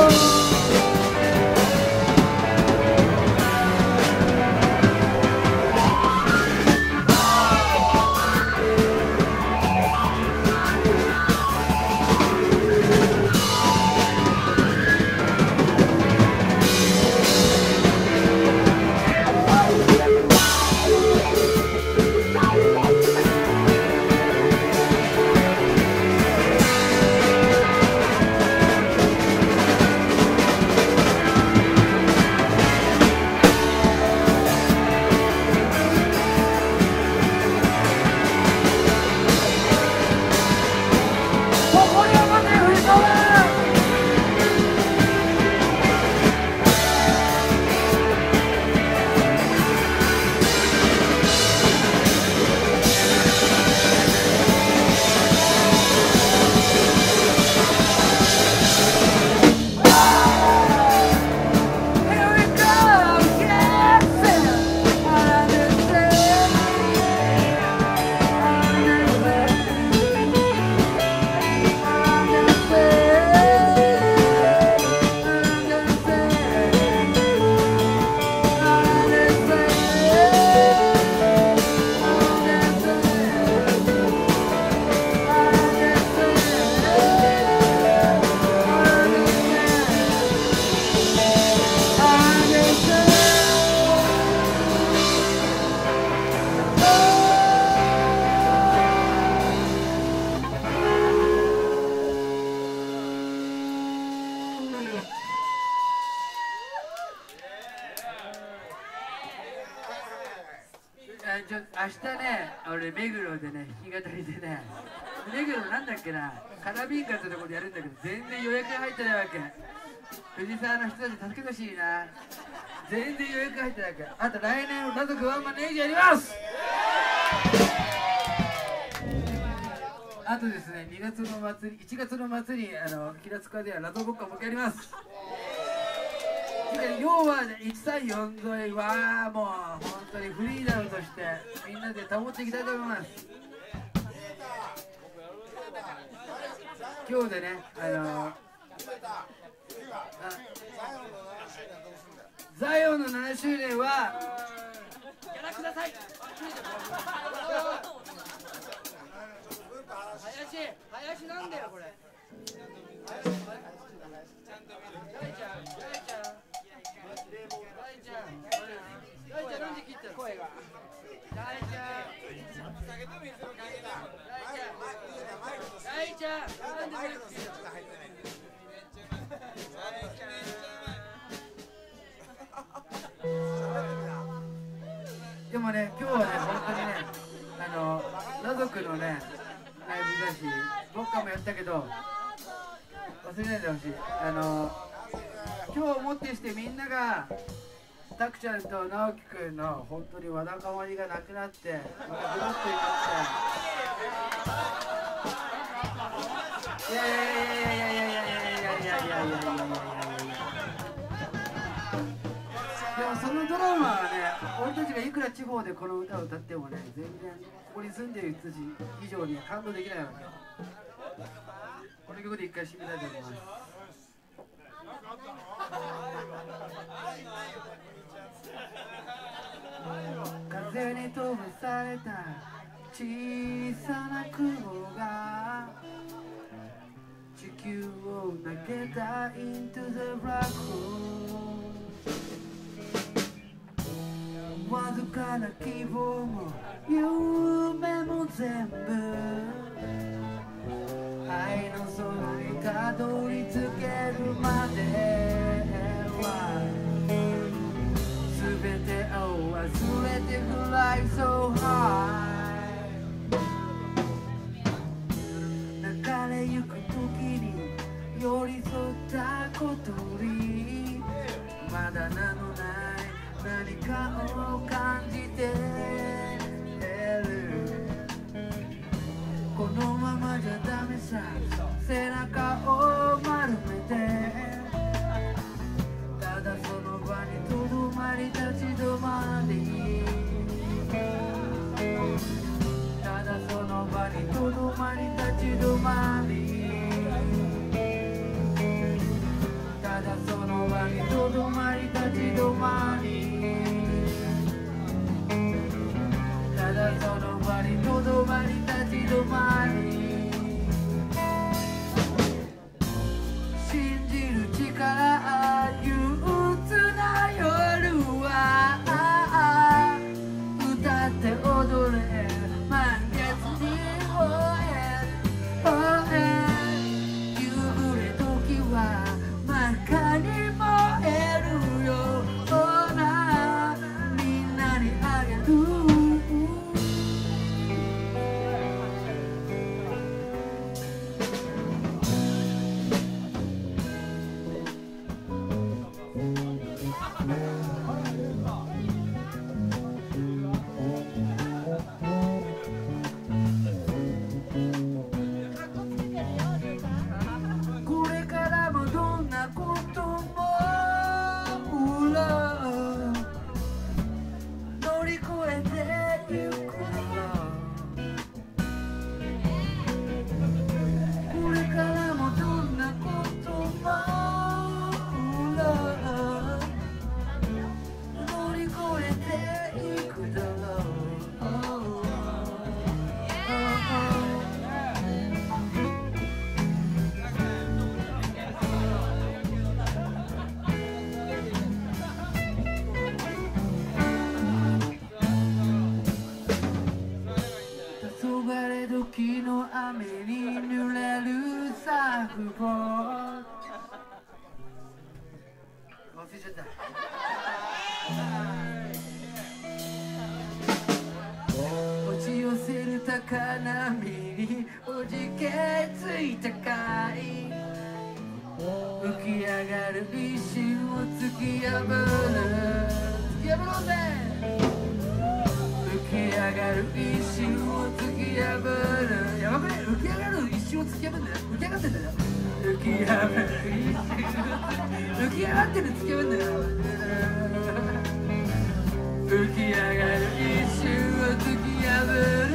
明日ね、俺目黒でね、弾き語りでね、目黒なんだっけな、カラビンカってとこでやるんだけど、全然予約入ってないわけ。藤沢の人たち助けてほしいな。全然予約入ってないわけ。あと来年、家族ワンマンネギやります。あとですね、2月の祭り、1月の祭り、平塚では謎ごっこもやります。要は134沿いはもう本当にフリーダムとしてみんなで保っていきたいと思います。今日でね、ザイオンの7周年はやらください。林なんだよこれ。なんで切ったの声が。大ちゃん。大ちゃん。なんでマイク切ったの。でもね、今日はね、本当にね、家族のね、ライブだし、僕らもやったけど、忘れないでほしい。今日をもってしてみんながたくちゃんと直樹くんの本当にわだかまりがなくなってまたグロッとになっていやでもそのドラマはね、俺たちがいくら地方でこの歌を歌ってもね、全然ここに住んでる人たち以上に感動できないわけよ。この曲で一回締めたいと思います。風に飛ばされた小さな雲が地球を投げた Into the Black Hole。 わずかな希望も夢も全部愛の空にたどり着けるまでは全てを忘れて Fly so high。 流れゆく時に寄り添った小鳥、まだ名のない何かを感じてる。このままじゃダメさ、背中を丸めてただその場にとどまり立ち止まり、ただその場にとどまり立ち止まり、ただフボー忘れちゃった押し寄せる高波におじけついたかい浮き上がる一瞬を突き破るろうぜ浮き上がる一瞬を突き破るやばくね浮き上がる一瞬を突き破るんだよ浮き上がってんだよ浮き上がる一瞬浮き上がってる突き破るんだよ浮き上がる一瞬を突き破る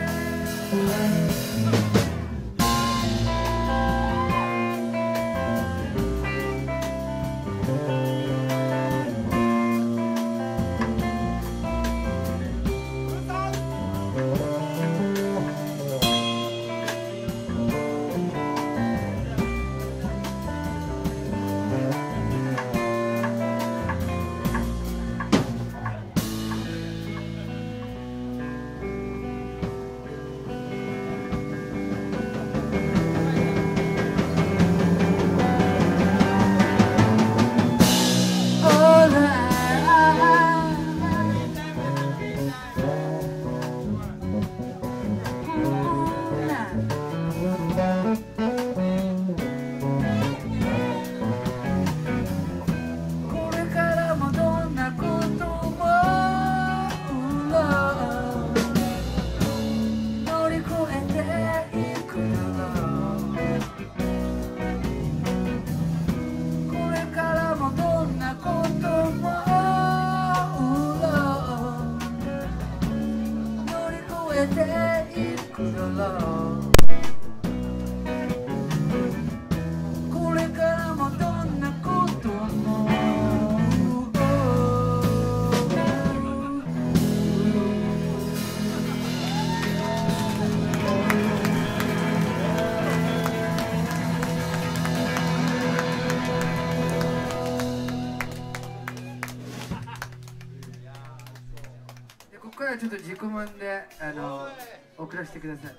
ここからちょっと自己満で送らせてください。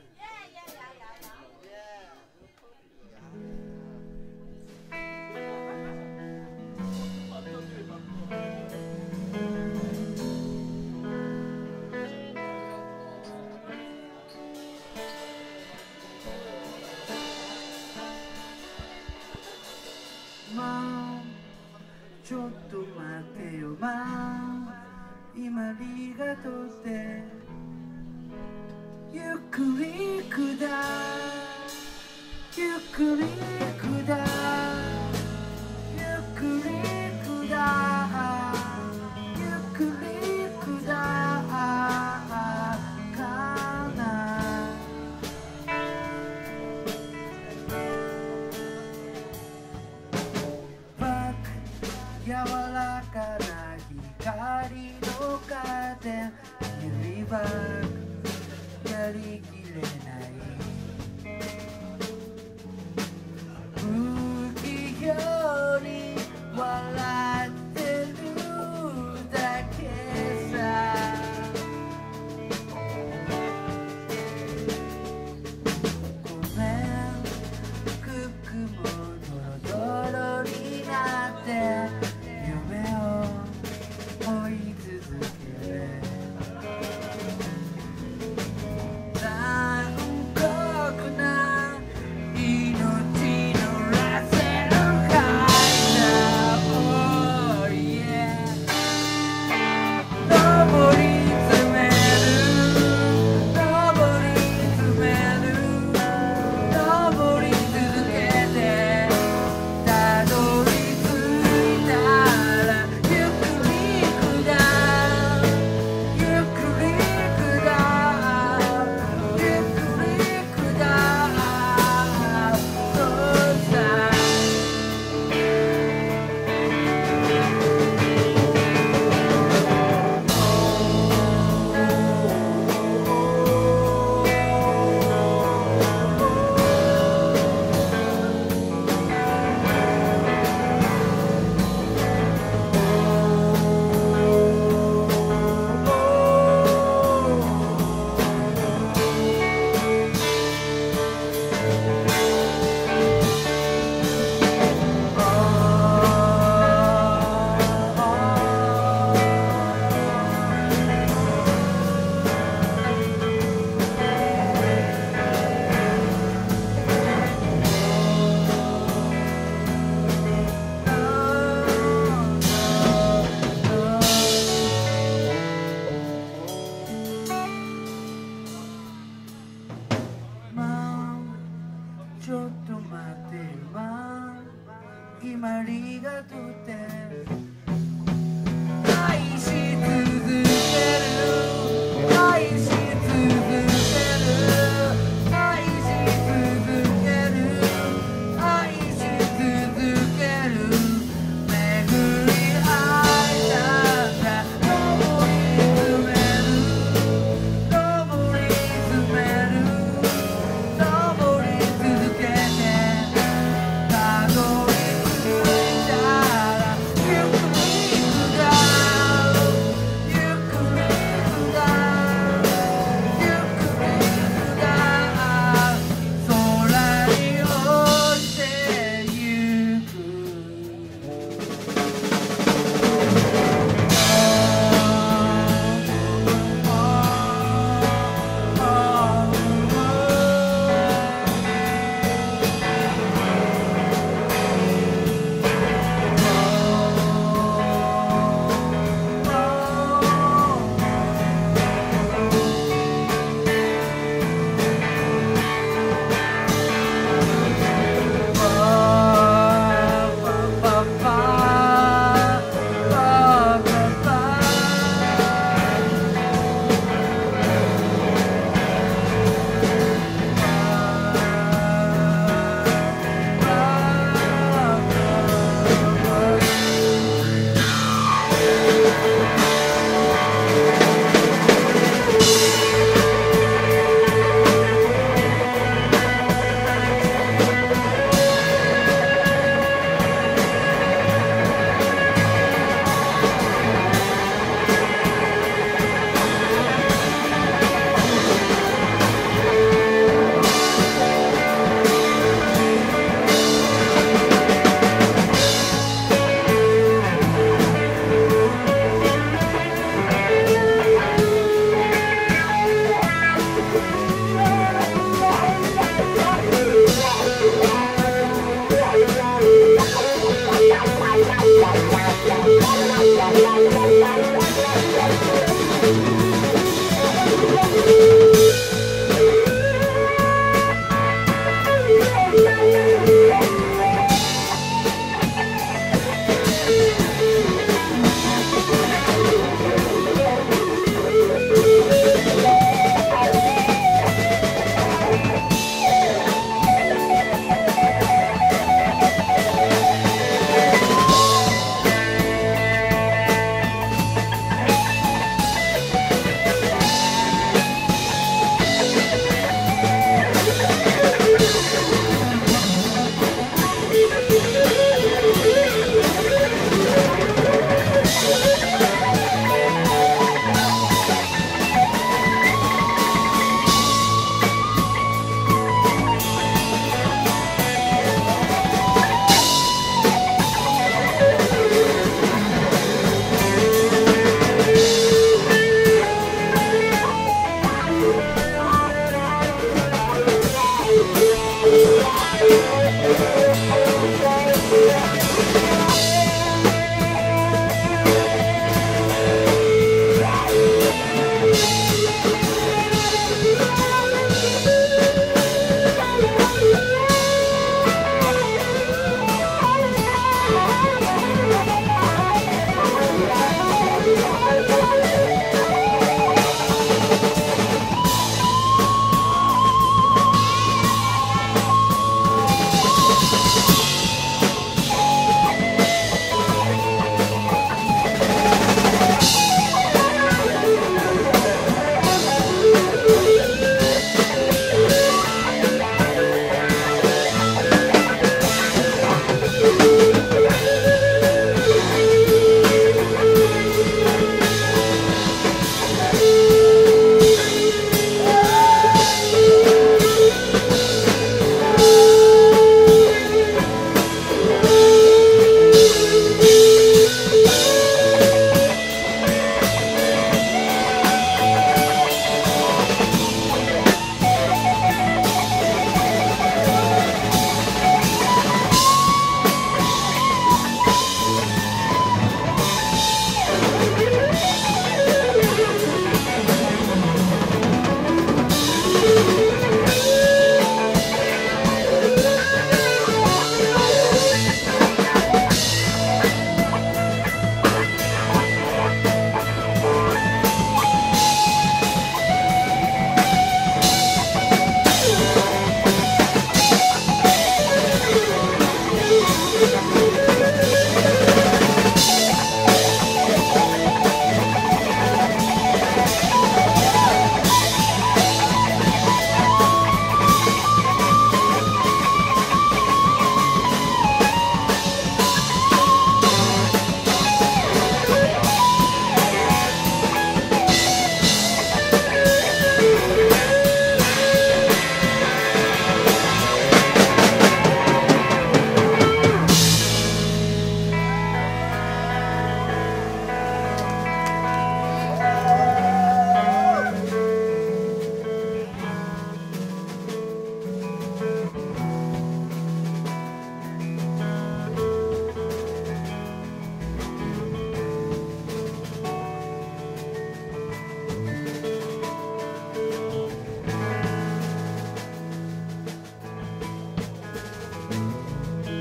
まあちょっと待ってよまあ今ありがとうってゆっくりくだゆっくりくだゆっくりくだゆっくりくだかなバック柔らかな光のカーテン指バッグやりきれない不器用に笑ってるだけさごめんクックもドロドロになって夢を追い続けるだってるわ今ありがとうって愛し続ける愛し続ける愛し続ける愛し続ける巡り合えたら登り詰める登り詰める登り続けてたどり着いたらゆっくり下るゆっくり下るゆっくり下る空に落ちてゆく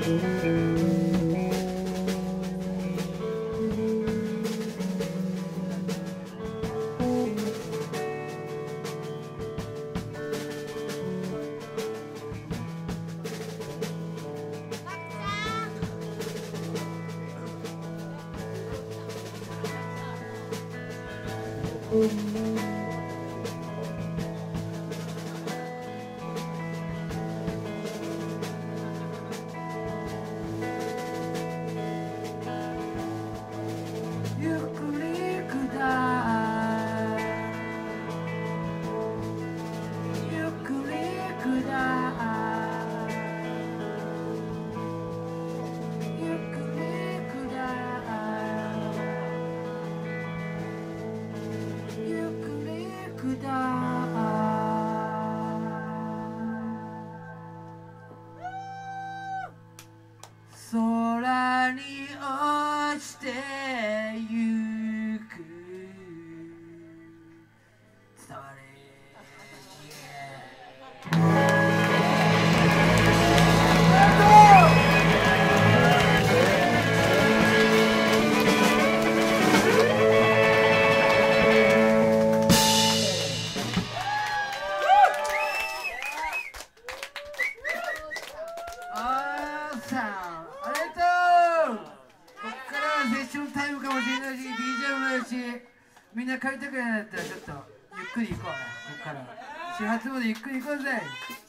ゆっくり下ゆっくり下ゆっくり下ゆっくり下空に落ちてゆく伝われあーさんありがとう。こっからはセッションタイムかもしれないし DJ もないし、みんな帰りたくないんだったらちょっとゆっくり行こうな。こっから始発までゆっくり行こうぜ。